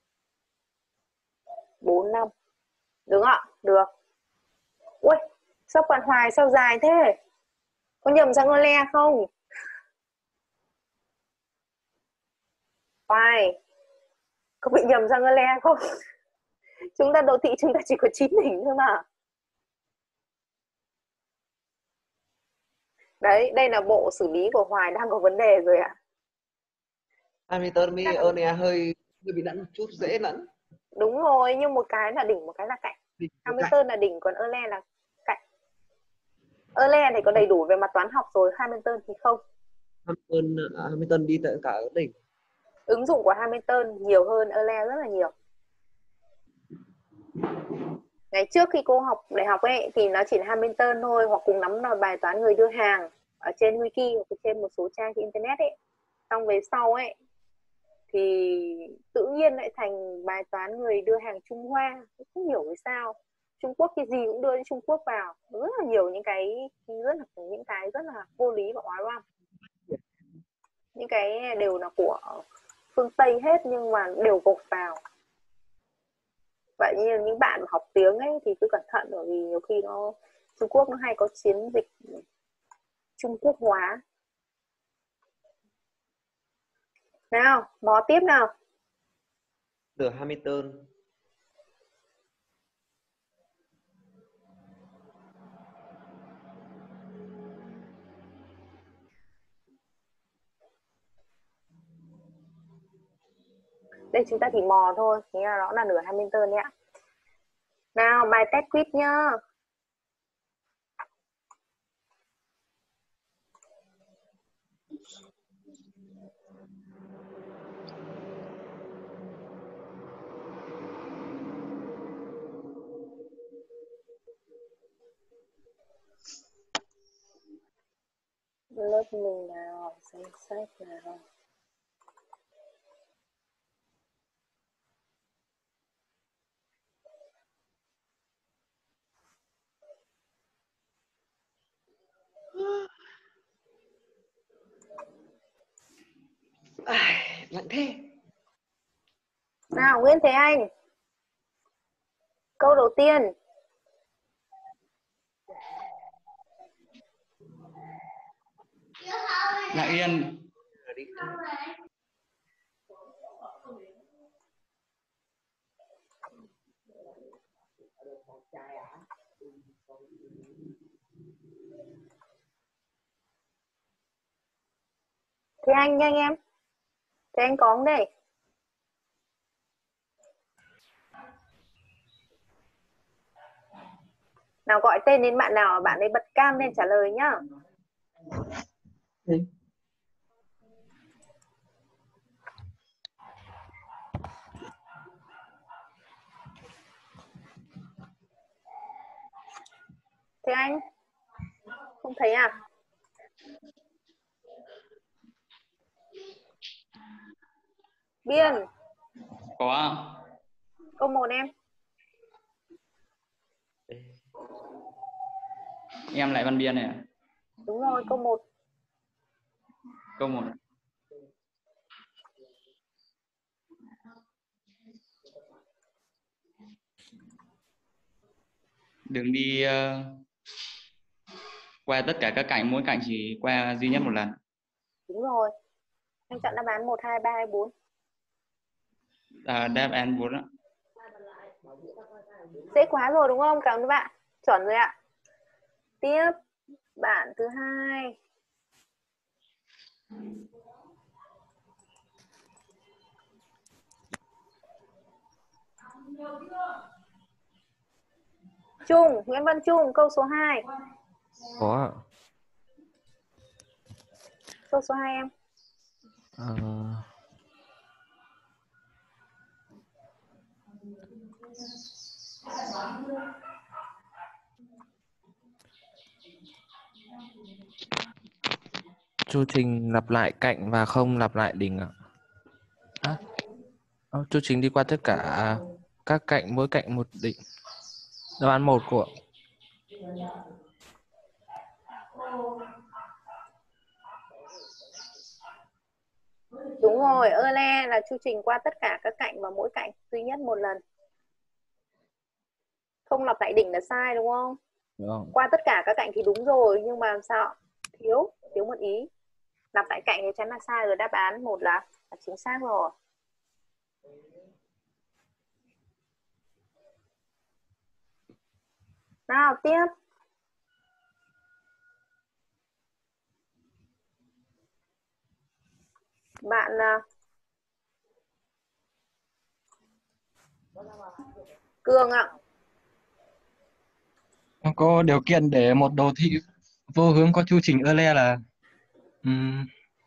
bốn, năm. Đúng ạ? Được. Ui, sao quản hoài sao dài thế? Có nhầm sang ngôi le không? Hoài, có bị nhầm sang ngôi le không? Chúng ta đô thị chúng ta chỉ có chín đỉnh thôi mà. Đấy, đây là bộ xử lý của Hoài đang có vấn đề rồi ạ. Hamilton mới Erne hơi hơi bị lẫn một chút, dễ lẫn. Đúng rồi, nhưng một cái là đỉnh, một cái là cạnh. Đỉnh với Hamilton cạnh. là đỉnh, còn Euler là cạnh. Euler thì có đầy đủ về mặt toán học rồi, Hamilton thì không. Hamilton, à, Hamilton đi tận cả ở đỉnh. Ứng dụng của Hamilton nhiều hơn Euler rất là nhiều. Ngày trước khi cô học đại học ấy thì nó chỉ là Hamilton thôi, hoặc cùng nắm là bài toán người đưa hàng ở trên wiki hoặc trên một số trang trên internet ấy. Xong về sau ấy thì tự nhiên lại thành bài toán người đưa hàng Trung Hoa, không hiểu vì sao. Trung Quốc cái gì cũng đưa đến Trung Quốc vào, rất là nhiều những cái rất là những cái rất là vô lý và oái oăm. Những cái đều là của phương Tây hết nhưng mà đều gộp vào. Vậy như những bạn học tiếng ấy thì cứ cẩn thận, bởi vì nhiều khi nó Trung Quốc nó hay có chiến dịch Trung Quốc hóa. Nào, mò tiếp nào. Nửa Hamilton. Đây chúng ta chỉ mò thôi, thế là nó là nửa Hamilton nhé. Nào, bài test quiz nhá. Lớp mình nào, danh sách nào. À, lạnh thế. Nào Nguyễn Thế Anh. Câu đầu tiên. Dạ Yên. Thế Anh nhanh em. Thế Anh có không đây? Nào gọi tên đến bạn nào, bạn ấy bật cam lên trả lời nhá. Ừ. Thế Anh không thấy à? Biên. Có. Câu một em. Em lại Văn Biên này à? Đúng rồi, câu một. Câu một. Đường đi uh, qua tất cả các cạnh, mỗi cạnh chỉ qua duy nhất một lần. Đúng rồi. Anh chọn đáp án một, hai, ba hay bốn? À, đáp án bốn ạ. Dễ quá rồi đúng không? Cảm ơn bạn. Chuẩn rồi ạ. Tiếp. Bạn thứ hai. Trung, Nguyễn Văn Trung, câu số hai. Có ạ. Câu số hai em. Ờ, chu trình lặp lại cạnh và không lặp lại đỉnh ạ. À, à, chu trình đi qua tất cả các cạnh, mỗi cạnh một đỉnh. Đáp án một của. Đúng rồi, Euler là chu trình qua tất cả các cạnh và mỗi cạnh duy nhất một lần. Không lặp lại đỉnh là sai đúng không? Đúng. Qua tất cả các cạnh thì đúng rồi, nhưng mà làm sao? Thiếu, thiếu một ý. Lặp lại cạnh thì chắn là sai rồi, đáp án một là, là chính xác rồi. Nào tiếp. Bạn Cường ạ. Có điều kiện để một đồ thị vô hướng có chu trình Euler là um,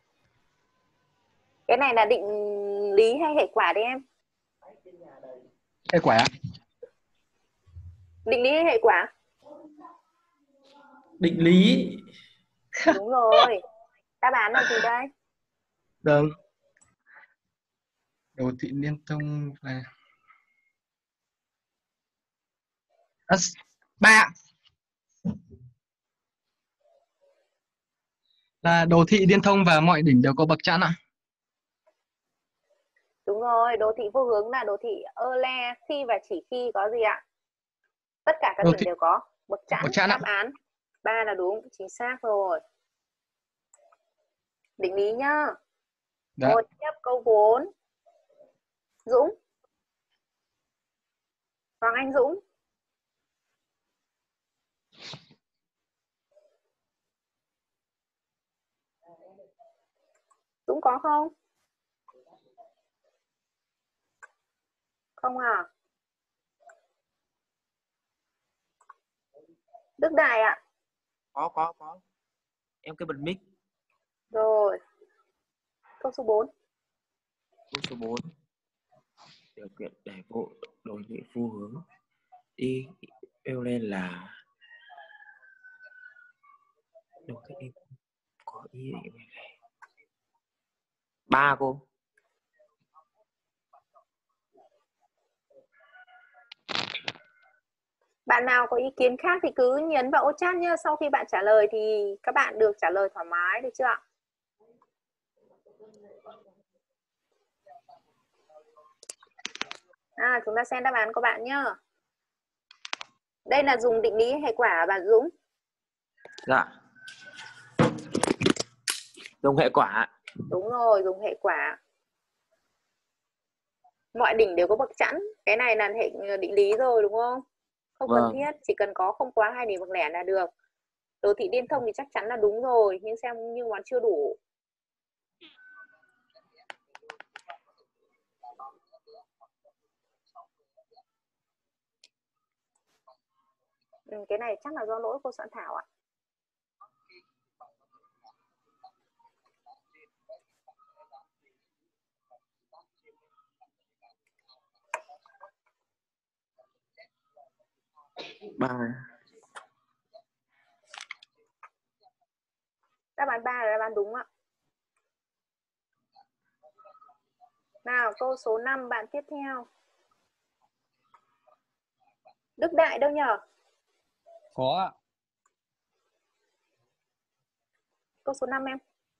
Cái này là định lý hay hệ quả đấy em? hệ quả. Định lý hay hệ quả? Định lý. Đúng rồi. Đáp án là gì đây? Được. Đồ thị liên thông là à, ba là đồ thị liên thông và mọi đỉnh đều có bậc chẵn ạ. Đúng rồi, đồ thị vô hướng là đồ thị Euler khi và chỉ khi có gì ạ? Tất cả các Đồ đỉnh thị đều có bậc chẵn. bậc chẵn ạ. Đáp án ba là đúng, chính xác rồi. Định lý nhá. Dạ. Rồi tiếp câu bốn. Dũng. Hoàng Anh Dũng. Dũng có không? Không à? Đức Đại ạ. Có có có. Em cứ bật mic. Rồi. Câu số bốn. Câu số bốn. Điều kiện để bộ đồ thị vô hướng đi Euler là đồ thị có ý định này. Ba cô. Bạn nào có ý kiến khác thì cứ nhấn vào ô chat nhé. Sau khi bạn trả lời thì các bạn được trả lời thoải mái, được chưa ạ? À, chúng ta xem đáp án của bạn nhá. Đây là dùng định lý hệ quả à, bạn Dũng? Dạ. Dùng hệ quả. Đúng rồi, dùng hệ quả. Mọi đỉnh đều có bậc chẵn. Cái này là hệ định lý rồi đúng không? Không cần Vâng. thiết, chỉ cần có không quá hai đỉnh bậc lẻ là được. Đồ thị liên thông thì chắc chắn là đúng rồi, nhưng xem nhưng mà chưa đủ. Ừ, cái này chắc là do lỗi cô soạn thảo ạ. Ba. Đáp án ba là đáp án đúng ạ. Nào, câu số năm bạn tiếp theo. Đức Đại đâu nhờ? Có ạ. Câu số năm em.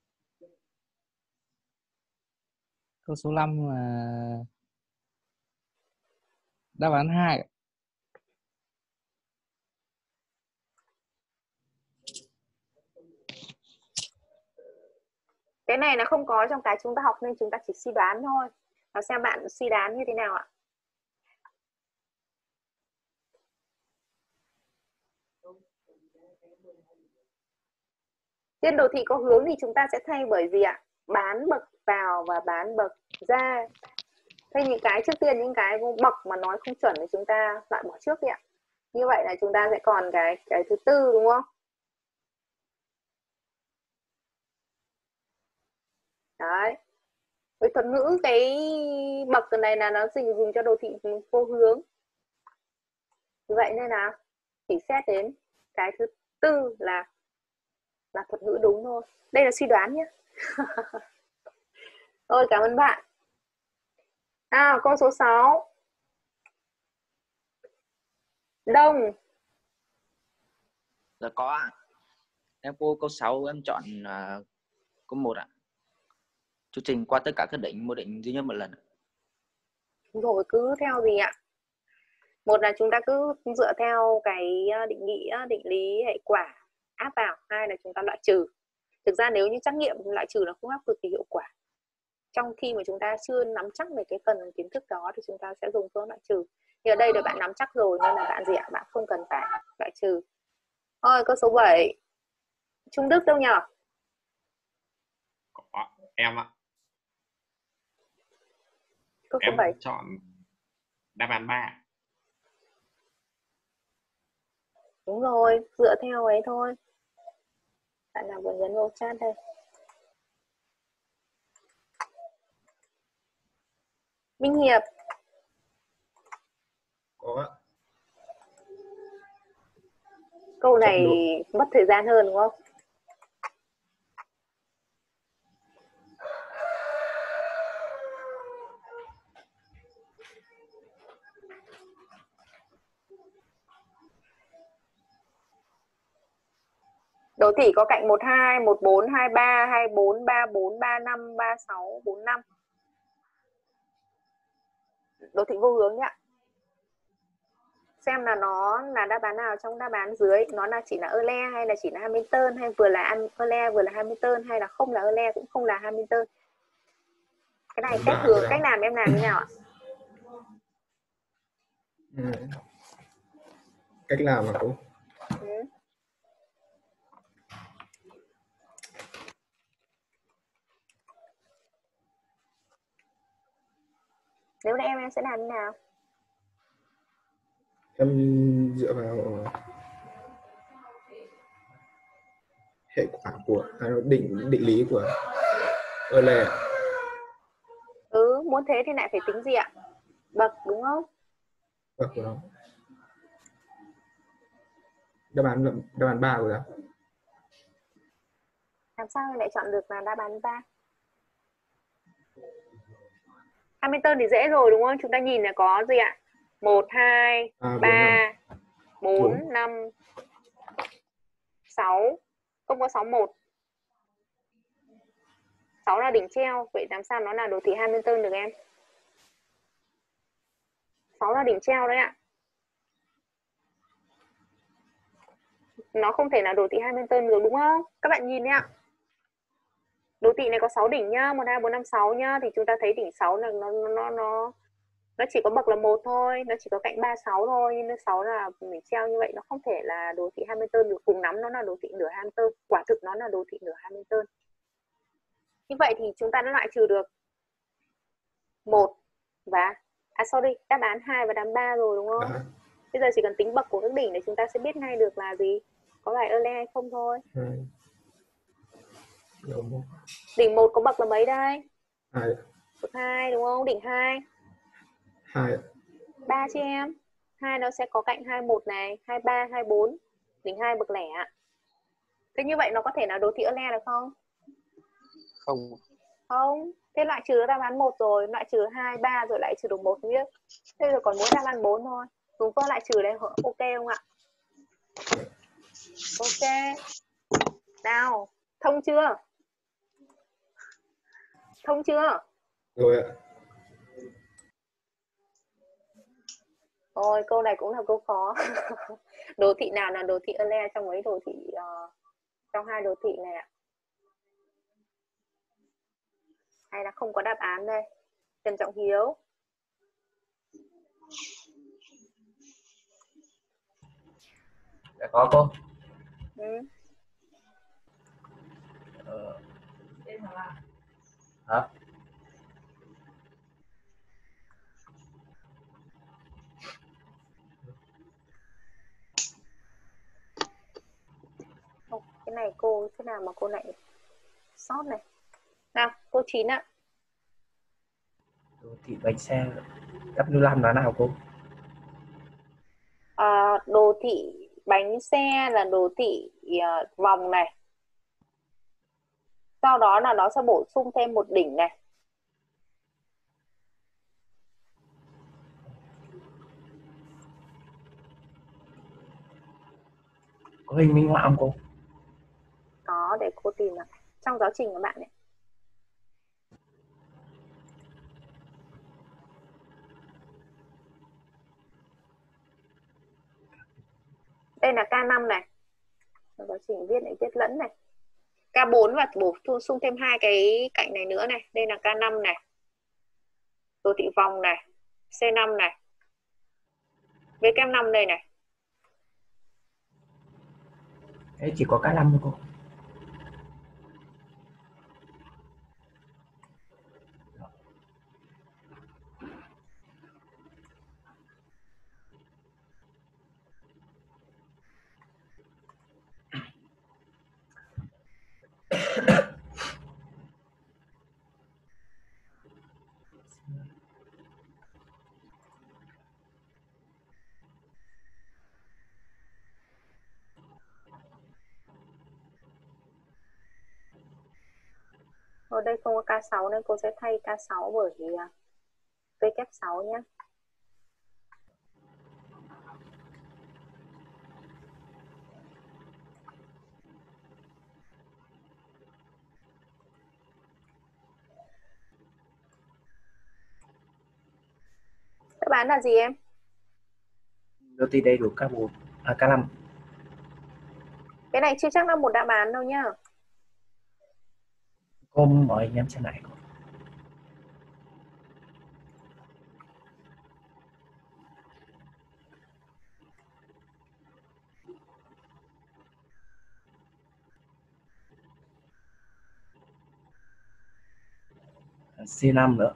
Câu số năm là đáp án hai. Cái này là không có trong cái chúng ta học nên chúng ta chỉ suy đoán thôi. Và xem bạn suy đoán như thế nào ạ? Trên đồ thị có hướng thì chúng ta sẽ thay bởi gì ạ? Bán bậc vào và bán bậc ra. Thế những cái trước tiên, những cái bậc mà nói không chuẩn thì chúng ta loại bỏ trước đi ạ. Như vậy là chúng ta sẽ còn cái cái thứ tư đúng không? Đấy. Với thuật ngữ cái bậc này là nó dùng dùng cho đồ thị vô hướng. Vậy nên là chỉ xét đến cái thứ tư là là thuật ngữ đúng thôi. Đây là suy đoán nhé. Thôi cảm ơn bạn. À, câu số sáu. Đông. Dạ có ạ. Em cô câu sáu em chọn uh, câu một ạ. Chu trình qua tất cả các đỉnh, mỗi đỉnh duy nhất một lần. Rồi cứ theo gì ạ? Một là chúng ta cứ dựa theo cái định nghĩa, định lý hệ quả áp vào. Hai là chúng ta loại trừ. Thực ra nếu như trắc nghiệm loại trừ nó không áp cực kỳ hiệu quả. Trong khi mà chúng ta chưa nắm chắc về cái phần kiến thức đó thì chúng ta sẽ dùng phương loại trừ. Thì ở đây là bạn nắm chắc rồi nên là bạn gì ạ? Bạn không cần phải loại trừ. Rồi câu số bảy. Trung Đức đâu nhỉ? Có, em ạ. Câu số Em bảy. chọn đáp án ba. Đúng rồi, dựa theo ấy thôi. Bạn nào vừa nhấn vô chat đây. Minh Hiệp. Có ạ. Câu này mất thời gian hơn đúng không? Đồ thị có cạnh một hai, một bốn, hai ba, hai bốn, ba bốn, ba năm, ba sáu, bốn năm. Đồ thị vô hướng nhé. Xem là nó là đáp án nào trong đáp án dưới. Nó là chỉ là Euler hay là chỉ là Hamilton, hay vừa là Euler vừa là Hamilton, hay là không là Euler cũng không là Hamilton. Cái này cách hướng, cách làm em làm như nào ạ? Ừ. Cách làm hả cô? Ừ. Nếu là em em sẽ làm như nào? Em dựa vào hệ quả của định định lý của Euler. Ừ, muốn thế thì lại phải tính gì ạ? Bậc đúng không? Bậc của nó. Đáp án đáp án ba rồi đó. Làm sao lại chọn được là đáp án ba? Hamilton thì dễ rồi đúng không? Chúng ta nhìn là có gì ạ? một, hai, ba, bốn, năm, sáu. Không có sáu, một. sáu là đỉnh treo. Vậy làm sao nó là đồ thị Hamilton được em? sáu là đỉnh treo đấy ạ. Nó không thể là đồ thị Hamilton được đúng không? Các bạn nhìn nhá. Đồ thị này có sáu đỉnh nhá, một hai bốn năm sáu nhá, thì chúng ta thấy đỉnh sáu là nó nó nó nó chỉ có bậc là một thôi, nó chỉ có cạnh ba sáu thôi, nhưng sáu là đỉnh treo như vậy nó không thể là đồ thị Hamilton được. Cùng lắm nó là đồ thị nửa Hamilton, quả thực nó là đồ thị nửa Hamilton. Như vậy thì chúng ta đã loại trừ được một và à sorry, đáp án hai và đáp án ba rồi đúng không? Đã. Bây giờ chỉ cần tính bậc của các đỉnh để chúng ta sẽ biết ngay được là gì, có phải Euler hay không thôi. Hai. Đầu một. Đỉnh một có bậc là mấy đây? Hai. Bậc hai đúng không? Đỉnh hai. Hai. ba chị em. hai nó sẽ có cạnh hai mươi mốt này, hai mươi ba, hai mươi bốn. Đỉnh hai bậc lẻ. Thế như vậy nó có thể là đồ thị Euler được không? Không. Không. Thế loại trừ đáp án một rồi, loại trừ hai, ba rồi lại trừ được một biết. Thế rồi còn mỗi đáp án bốn thôi. Đúng không? Lại trừ đây ok không ạ? Ok. Nào, thông chưa? Thông chưa? Rồi ạ. Ôi, câu này cũng là câu khó. Đồ thị nào là đồ thị Euler trong mấy đồ thị uh, trong hai đồ thị này ạ? Hay là không có đáp án đây? Trần Trọng Hiếu. Dạ có cô. Ừ. Ờ. Hả? Ồ, cái này cô thế nào mà cô lại sót này. Nào, cô Chín ạ. Đồ thị bánh xe W năm là nào cô? À, đồ thị bánh xe là đồ thị uh, vòng này. Sau đó là nó sẽ bổ sung thêm một đỉnh này. Có hình minh họa không cô? Có, để cô tìm ạ. Trong giáo trình của bạn này. Đây là K năm này. Trong giáo trình viết lại viết lẫn này. K bốn và bổ sung thêm hai cái cạnh này nữa này. Đây là K năm này. Đồ thị vòng này. C năm này. V năm đây này. Thế chỉ có K năm thôi cô. Ở đây không có K sáu nên cô sẽ thay K sáu bởi vì V sáu nhé. Đáp án là gì em? Đồ thị đầy đủ K bốn, à K năm. Cái này chưa chắc là một đáp án đâu nhá. Cô mời anh em xem lại. C năm nữa.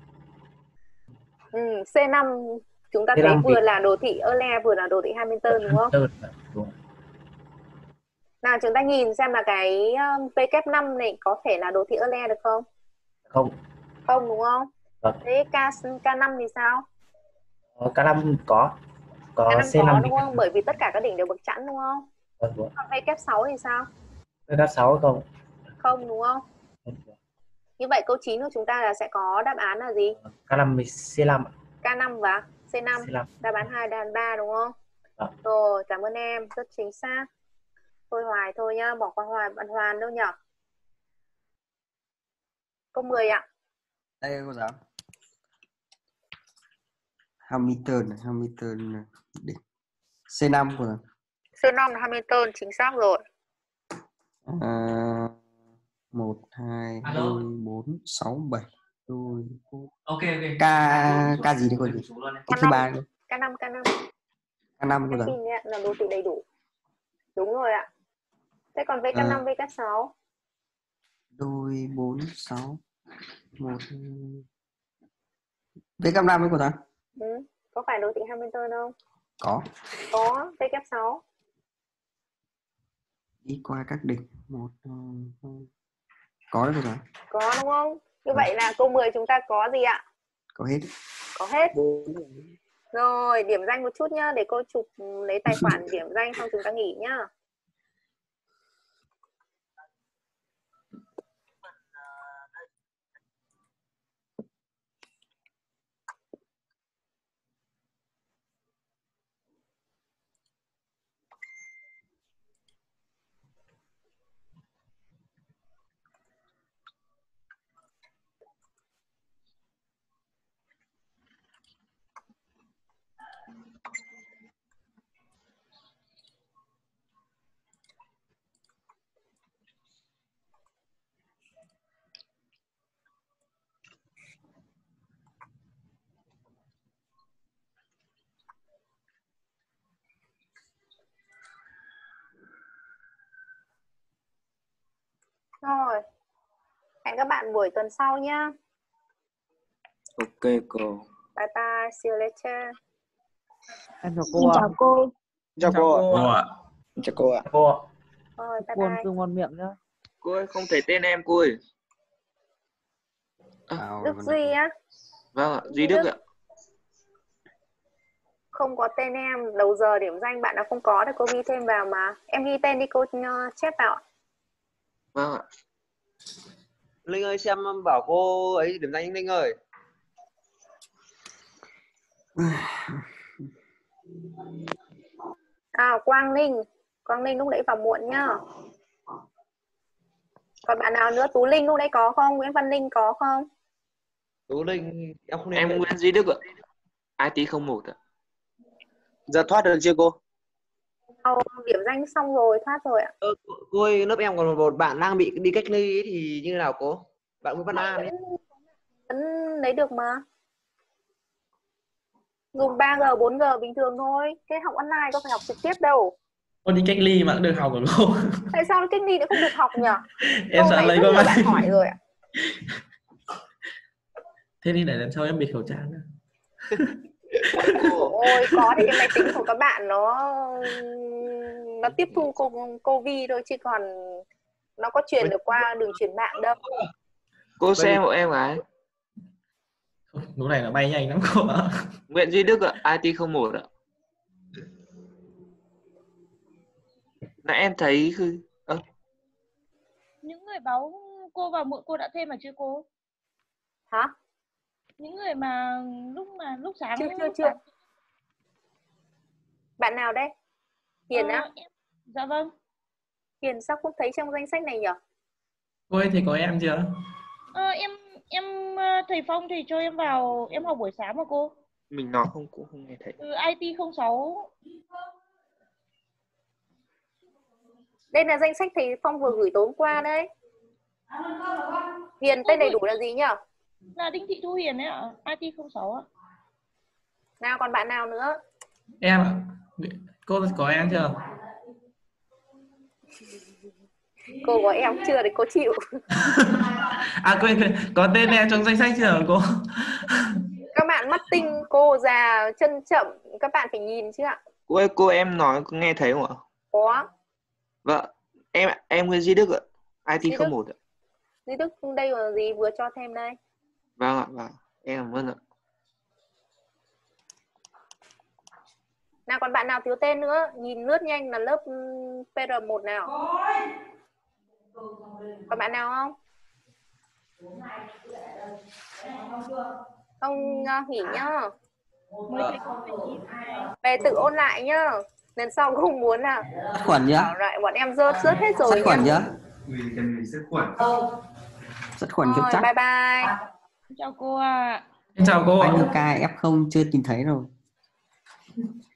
Ừ, C năm chúng ta C năm thấy vừa thì... là đồ thị Euler vừa là đồ thị Hamilton đúng không? Đúng. Nào chúng ta nhìn xem là cái V năm này có thể là đồ thị Euler được không? Không. Không đúng không? Vâng. Thế K, K năm thì sao? K năm có. Có K năm C năm có thì... đúng không? Bởi vì tất cả các đỉnh đều bậc chẵn đúng không? Vâng, đúng. Còn V sáu thì sao? V sáu không? Không đúng không? Vâng. Như vậy câu chín của chúng ta là sẽ có đáp án là gì? K năm với C năm. K năm và C năm. C năm. Đáp án hai, đáp án ba đúng không? Vâng. Rồi, cảm ơn em, rất chính xác. Thôi Hoài thôi nhá, bỏ qua Hoài bạn Hoàn đâu nhỉ? Câu mười ạ. Đây cô giáo. Hamilton, Hamilton đỉnh. xê năm của xê năm là Hamilton, chính xác rồi. à, một, hai, đôi, bốn, sáu, bảy, đôi, bốn. Ok ok. K, K gì đấy cô gì? Cái thứ ba đấy. K năm, K năm. K năm cô Cái giáo. pin đấy ạ, là đô thị đầy đủ. Đúng rồi ạ. Thế còn vê ca năm, À. vê ca sáu? Đôi, bốn, sáu, một. vê ca năm ấy cô giáo. Ừ. Có phải đô thị Hamilton không? Có. Có, vê ca sáu. Đi qua các đỉnh. Một, có đấy cô giáo. Có đúng không? Như vậy là câu mười chúng ta có gì ạ? Có hết. Có hết. Rồi, điểm danh một chút nhá, để cô chụp lấy tài khoản điểm danh xong chúng ta nghỉ nhá. Rồi, hẹn các bạn buổi tuần sau nhá. Ok cô. Bye bye, see you later. Em chào Xin cô ạ. chào cô. Chào cô ạ. Cô ạ. Chào cô ạ. Cô ạ. Rồi, bye Cô ăn bye. cơm ngon miệng nhá. Cô ơi, không thấy tên em cô ơi. À, Đức Duy á? Vâng ạ, Duy Đức ạ. Không có tên em, đầu giờ điểm danh bạn nào không có thì cô ghi thêm vào mà. Em ghi tên đi, cô chép vào. Vâng ạ. Linh ơi, xem bảo cô ấy điểm danh Linh ơi. À, Quang Linh. Quang Linh lúc nãy vào muộn nhá. Còn bạn nào nữa? Tú Linh lúc nãy có không? Nguyễn Văn Linh có không? Tú Linh, em không Em Nguyễn Duy Đức ạ. i tê không một ạ. Giờ thoát được chưa cô? Ờ, điểm danh xong rồi, thoát rồi ạ. Ờ, cô, cô ơi, lớp em còn một bạn đang bị đi cách ly ấy, thì như nào cô? Bạn Nguyễn Văn An ấy. Vẫn lấy được mà. Dùng ba G, bốn G bình thường thôi. Cái học online có phải học trực tiếp đâu. Cô đi cách ly mà cũng được học rồi cô. Tại sao cách ly lại không được học nhỉ? Em Câu sợ này lấy rất qua nhiều mắt. bạn hỏi rồi ạ. Thế thì để lần sau em bịt khẩu trang nữa. Ôi, có thì cái máy tính của các bạn nó nó tiếp thu Covid thôi, chứ còn nó có truyền được qua đường truyền mạng đâu. Cô xem hộ em cái. Lúc này nó bay nhanh lắm cô ạ. Nguyễn Duy Đức ạ, i tê không một ạ. Nãy em thấy cứ ơ. Những người báo cô vào muộn cô đã thêm mà chưa cô? Hả? Những người mà lúc mà lúc sáng chưa chưa lúc chưa sáng... Bạn nào đấy? Hiền ờ, á? em... Dạ vâng. Hiền sao không thấy trong danh sách này nhỉ? Cô ơi thì có em chưa? Ờ, em em thầy Phong thì cho em vào em học buổi sáng mà cô. Mình nói không cũng không nghe thấy. Ừ, i tê không sáu. Đây là danh sách thầy Phong vừa gửi tối hôm qua đấy. Hiền tên đầy đủ là gì nhỉ? Là Đinh Thị Thu Hiền ấy ạ, i tê không sáu ạ. Nào còn bạn nào nữa? Em ạ. Cô có em chưa? Cô có em chưa thì cô chịu. À quên quên, có tên em trong danh sách chưa hả cô? Các bạn mắt tinh, cô già, chân chậm, các bạn phải nhìn chứ ạ. Cô ơi, cô em nói có nghe thấy không ạ? Có. Vâng, em em Nguyễn Duy Đức ạ, i tê không một ạ. Duy Đức đây là gì vừa cho thêm đây? Vâng ạ, vâng. Em cảm ơn ạ. Nào còn bạn nào thiếu tên nữa? Nhìn lướt nhanh là lớp pê rờ một nào. Còn bạn nào không? Không uh, nghỉ nhá. Về tự ôn lại nhá. Lần sau không muốn à. Sát khuẩn nhá. Bảo lại bọn em rớt rớt hết rồi. Sát khuẩn nhá. Sát khuẩn. Sát khuẩn cho Rồi, chắc. bye bye. Chào cô ạ. À. Em chào cô ạ. Bao nhiêu ca ép không chưa nhìn thấy rồi.